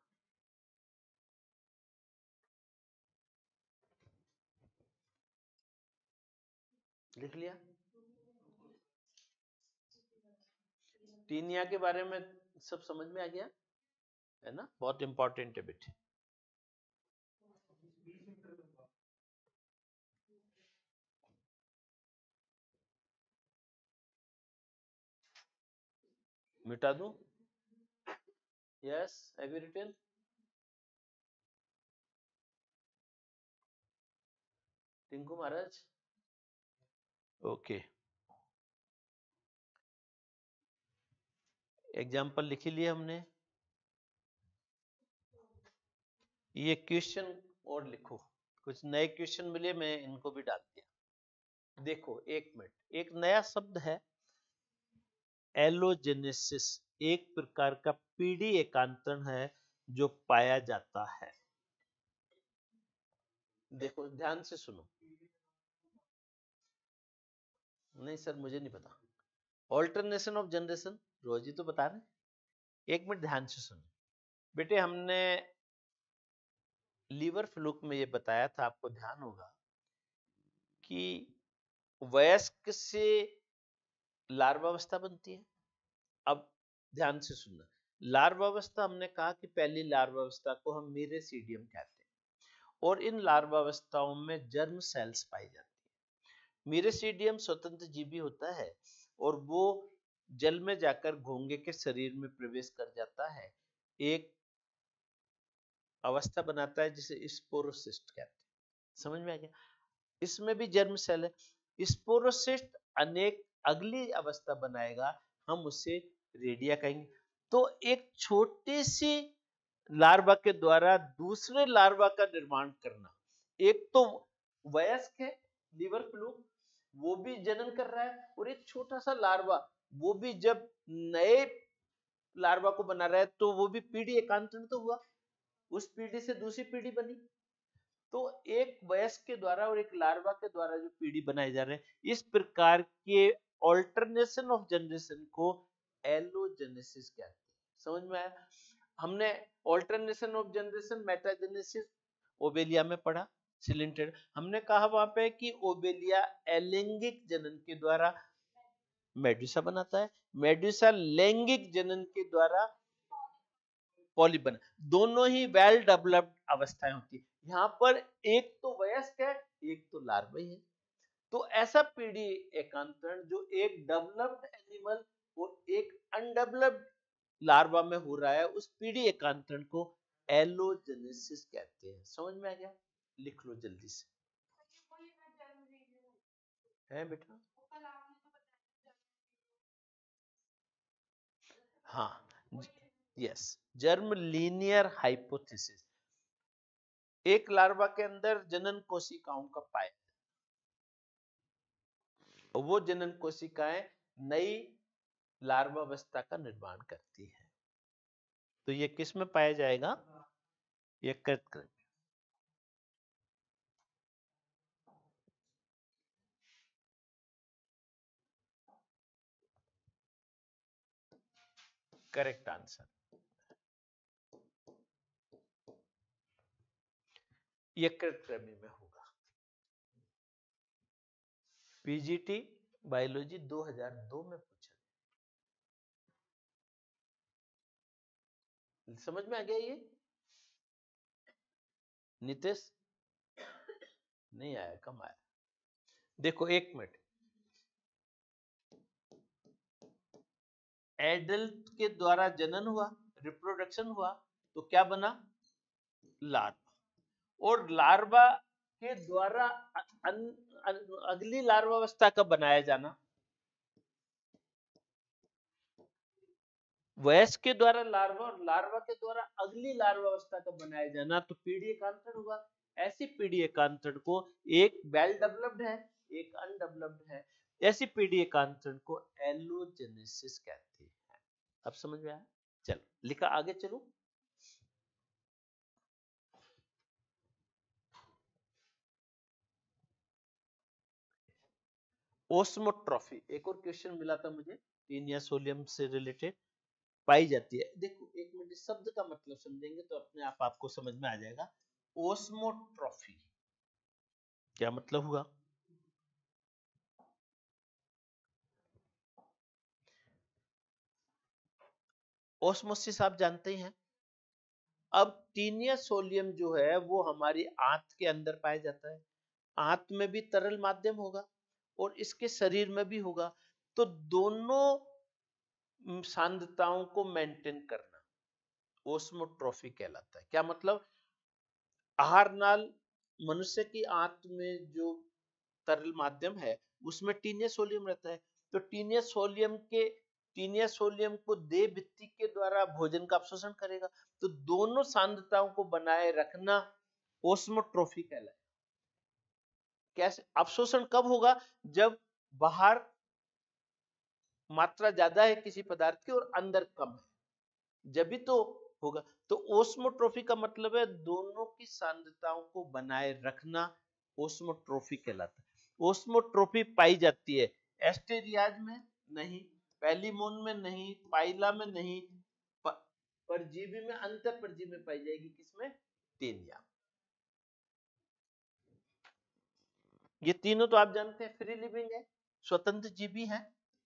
Speaker 1: लिख लिया? टीनिया के बारे में सब समझ में आ गया है ना? बहुत इंपॉर्टेंट है बेटे। मिटा दूं? Yes, have you written? Tinku Maharaj? Okay, example लिख लिया हमने। ये क्वेश्चन और लिखो, कुछ नए क्वेश्चन मिले, मैं इनको भी डाल दिया। देखो एक मिनट, एक नया शब्द है एलोजेनेसिस, एक प्रकार का पीढ़ी एकांतरण है जो पाया जाता है। देखो ध्यान से सुनो। नहीं सर मुझे नहीं पता। ऑल्टरनेशन ऑफ जनरेशन रोजी तो बता रहे। एक मिनट ध्यान से सुनो बेटे, हमने लीवर फ्लूक में ये बताया था, आपको ध्यान होगा कि वयस्क से लार्वावस्था बनती है। अब ध्यान से सुनना, लार्वावस्था हमने कहा कि पहली लार्वावस्था को हम मीरेसीडियम कहते हैं और इन लार्वावस्थाओं में जर्म सेल्स पाई जाती है। मीरेसीडियम स्वतंत्र जीवी होता है और वो जल में जाकर घोंगे के शरीर में प्रवेश कर जाता है, एक अवस्था बनाता है जिसे स्पोरोसिस्ट कहते हैं। समझ में आ गया? इसमें भी जर्म सेल है। स्पोरोसिस्ट अनेक अगली अवस्था बनाएगा, हम उसे रेडिया कहेंगे। तो एक छोटी सी लार्वा के द्वारा दूसरे लार्वा का निर्माण करना, एक तो वयस्क है लीवर फ्लूक, वो भी जनन कर रहा है, और एक छोटा सा लार्वा वो भी जब नए लार्वा को बना रहा है, तो वो भी पीढ़ी एकांतरण तो हुआ, उस पीढ़ी से दूसरी पीढ़ी बनी। तो एक वयस्क के द्वारा और एक लार्वा के द्वारा जो पीढ़ी बनाए जा रहे हैं, इस प्रकार के ऑल्टरनेशन ऑफ जनरेशन को एलोजेनेसिस कहते हैं। समझ में आया? हमने alternation of generation metagenesis Obelia में पढ़ा, सिलेंटेड। हमने कहा वहां पे कि ओबेलिया अलैंगिक जनन के द्वारा मेडुसा बनाता है, मेडुसा लैंगिक जनन के द्वारा पॉलिप बना, दोनों ही वेल डेवलप्ड अवस्थाएं होती है। यहाँ पर एक तो वयस्क है, एक तो लार्वा है। तो ऐसा पीढ़ी एकांतरण जो एक डेवलप्ड एनिमल और एक अनडेवलप्ड लार्वा में हो रहा है, उस पीढ़ी एकांतरण को एलोजेनेसिस कहते हैं। समझ में आ गया? लिख लो जल्दी से। है बेटा? हाँ, यस, जर्म लीनियर हाइपोथेसिस। एक लार्वा के अंदर जनन कोशिकाओं का पाया, वो जनन कोशिकाएं नई लार्वा अवस्था का निर्माण करती है। तो ये किस में पाया जाएगा? ये करेक्ट करेक्ट आंसर। ये कृमि में होगा। पीजीटी बायोलॉजी दो हज़ार दो में पूछा। समझ में आ गया? ये नितेश नहीं आया, कम आया। देखो एक मिनट, एडल्ट के द्वारा जनन हुआ, रिप्रोडक्शन हुआ, तो क्या बना? लार्वा। और लार्वा के द्वारा अन, अन, अगली लार्वा अवस्था का बनाया जाना, वयस्क के द्वारा लार्वा और लार्वा के द्वारा अगली लार्वा अवस्था का बनाया जाना, तो पीढ़ी एकांतरण हुआ। ऐसी पीढ़ी एकांतरण को, एक वेल डेवलप्ड है, एक अनडेवलप्ड है, ऐसी पीढ़ी एकांतरण को एलोजेनेसिस कहते हैं। अब समझ में आया? चलो लिखा, आगे चलो। ओस्मोट्रॉफी, एक और क्वेश्चन मिला था मुझे टीनिया सोलियम से रिलेटेड, पाई जाती है। देखो एक मिनट, शब्द का मतलब समझेंगे तो अपने आप आपको समझ में आ जाएगा। ओस्मोट्रॉफी क्या मतलब हुआ? ओस्मोसिस आप जानते हैं। अब टीनिया सोलियम जो है वो हमारी आंत के अंदर पाया जाता है, आंत में भी तरल माध्यम होगा और इसके शरीर में भी होगा। तो दोनों सांद्रताओं को मेंटेन करना ओस्मोट्रॉफी कहलाता है। क्या मतलब? आहार नाल, मनुष्य की आंत में जो तरल माध्यम है उसमें टीनिया सोलियम रहता है। तो टीनिया सोलियम के टीनिया सोलियम को देह भित्ति के द्वारा भोजन का अवशोषण करेगा। तो दोनों सांद्रताओं को बनाए रखना ओस्मोट्रॉफी कहलाता है। कैसे अवशोषण कब होगा? जब बाहर मात्रा ज्यादा है किसी पदार्थ की और अंदर कम है, जब भी तो होगा। तो ओस्मोट्रॉफी का मतलब है दोनों की सांद्रताओं को बनाए रखना, ओस्मोट्रॉफी कहलाता है। ओस्मोट्रॉफी पाई जाती है एस्टेरियाज में नहीं, पैलीमोन में नहीं, पाइला में नहीं, परजीवी में, अंतर परजीवी में पाई जाएगी। किसमें? टेनिया। ये तीनों तो आप जानते हैं फ्री लिविंग है, स्वतंत्र जीवी है।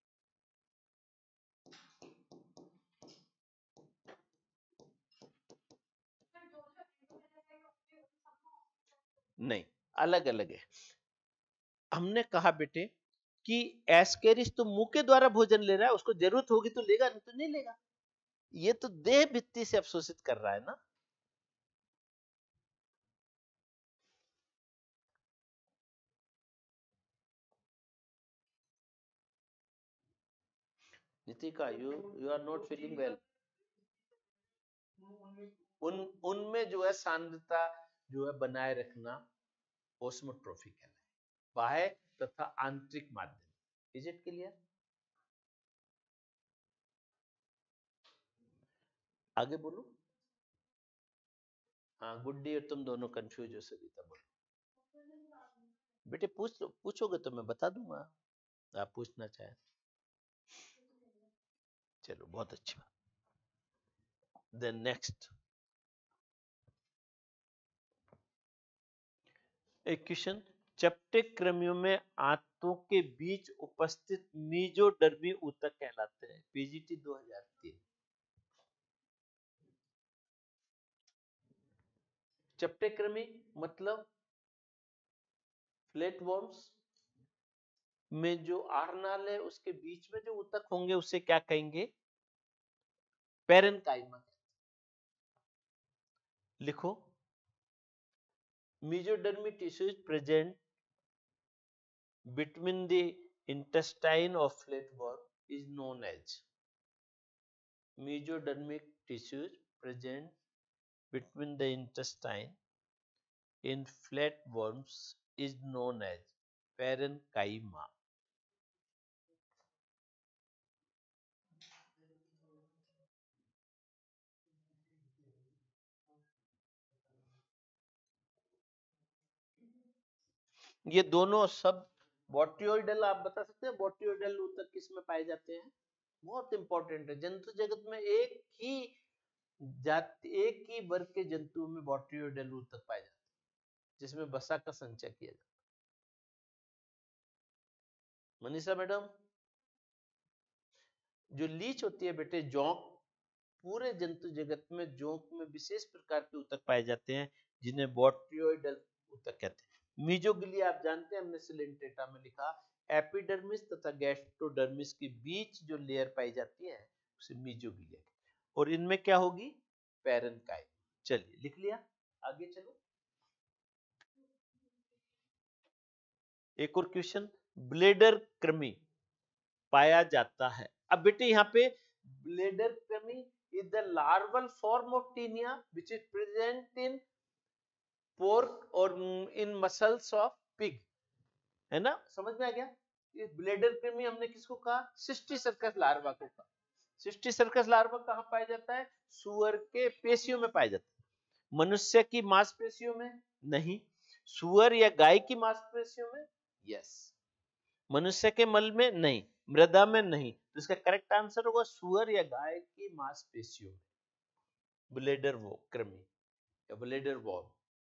Speaker 1: नहीं, अलग अलग है। हमने कहा बेटे कि एस्केरिस तो मुंह के द्वारा भोजन ले रहा है, उसको जरूरत होगी तो लेगा, नहीं तो नहीं लेगा। ये तो देह भित्ति से अवशोषित कर रहा है ना। Nitika, you you are not feeling well. उन उनमें जो है सांद्रता जो है बनाए रखना ओस्मोट्रॉफी कहलाता है, बाह्य तथा आंतरिक माध्यम। Is it clear? आगे बोलो। हाँ, गुड्डी और तुम दोनों कंफ्यूज हो, सभी बोलो। बेटे पूछ पूछोगे तो मैं बता दूंगा, आप पूछना चाहे। चलो बहुत अच्छी बात। देन नेक्स्ट एक क्वेश्चन, चपटे कृमियों में आंतों के बीच उपस्थित मीजोडर्मी ऊतक कहलाते हैं। पीजीटी दो हज़ार तीन। चपटे कृमि मतलब फ्लैट वर्म्स, में जो आरनाल है उसके बीच में जो ऊतक होंगे उसे क्या कहेंगे? पैरेन्काइमा। लिखो, mesodermic tissue is present between the intestine of flatworm is known as mesodermic tissues present between the intestine in flatworms is known as parenchyma. ये दोनों सब बोट्रियोइडल, आप बता सकते हैं बोट्रियोइडल ऊतक किस में पाए जाते हैं? बहुत इंपॉर्टेंट है। जंतु जगत में एक ही जाति, एक ही वर्ग के जंतुओं में बोट्रियोइडल ऊतक पाए जाते हैं जिसमें वसा का संचय किया जाता है। मनीषा मैडम, जो लीच होती है बेटे, जोंक, पूरे जंतु जगत में जोंक में विशेष प्रकार के ऊतक पाए जाते हैं जिन्हें बोट्रियोइडल ऊतक कहते हैं। मीजोग्लिया आप जानते हैं, हमने सिलेंटेटा में लिखा, एपिडर्मिस तथा गैस्ट्रोडर्मिस के बीच जो लेयर पाई जाती है उसे मीजोग्लिया, और इनमें क्या होगी? पैरेन्काइमा। चलिए लिख लिया, आगे चलो। एक और क्वेश्चन, ब्लेडर कृमि पाया जाता है। अब बेटे यहाँ पे ब्लेडर कृमि is the larval form of tinea which is present in pork or in muscles of pig, है ना? समझ में आ गया? ये ब्लेडर कृमि हमने किसको कहा? सिस्टी सर्कस लार्वा को कहा। सिस्टी सर्कस लार्वा कहाँ पाया जाता है? सुअर के पेशियों में पाया जाता है। मनुष्य की मांसपेशियों में नहीं, सुअर या गाय की मांसपेशियों में यस, मनुष्य के मल में नहीं, मृदा में नहीं, तो इसका करेक्ट आंसर होगा सुअर या गाय की मांसपेशियों में। ब्लेडर वो कृमि या ब्लेडर वॉर्म।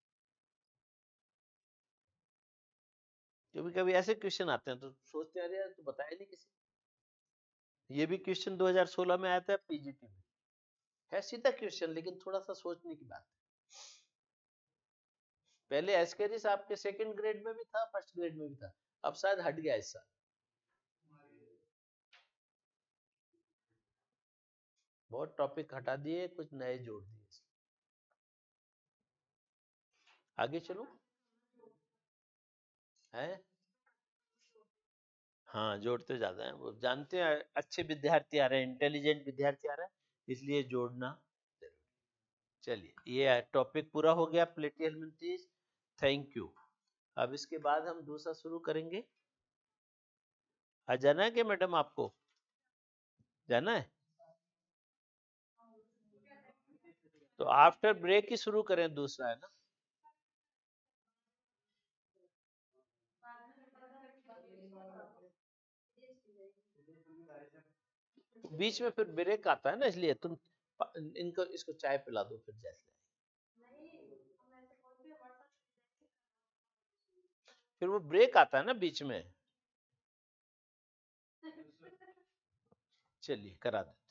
Speaker 1: कभी कभी ऐसे क्वेश्चन आते हैं तो सोचते हैं यार तो बताया नहीं किसी। ये भी क्वेश्चन दो हज़ार सोलह में आया था पीजीटी में, है सीधा क्वेश्चन लेकिन थोड़ा सा सोचने की बात है। पहले एस्केरिस आपके सेकंड ग्रेड में भी था, फर्स्ट ग्रेड में भी था, अब शायद हट गया इस साल। बहुत टॉपिक हटा दिए, कुछ नए जोड़ दिए। आगे चलो, है हाँ जोड़ते ज्यादा है, वो जानते हैं अच्छे विद्यार्थी आ रहे हैं, इंटेलिजेंट विद्यार्थी आ रहे हैं, इसलिए जोड़ना जरूरी। चलिए ये टॉपिक पूरा हो गया प्लेटिहेल्मिन्थेस, थैंक यू। अब इसके बाद हम दूसरा शुरू करेंगे। आ जाना है कि मैडम आपको जाना है? तो आफ्टर ब्रेक ही शुरू करें दूसरा, है ना? बीच में फिर ब्रेक आता है ना, इसलिए तुम इनको इसको चाय पिला दो फिर जैसे, फिर वो ब्रेक आता है ना बीच में। चलिए करा दे।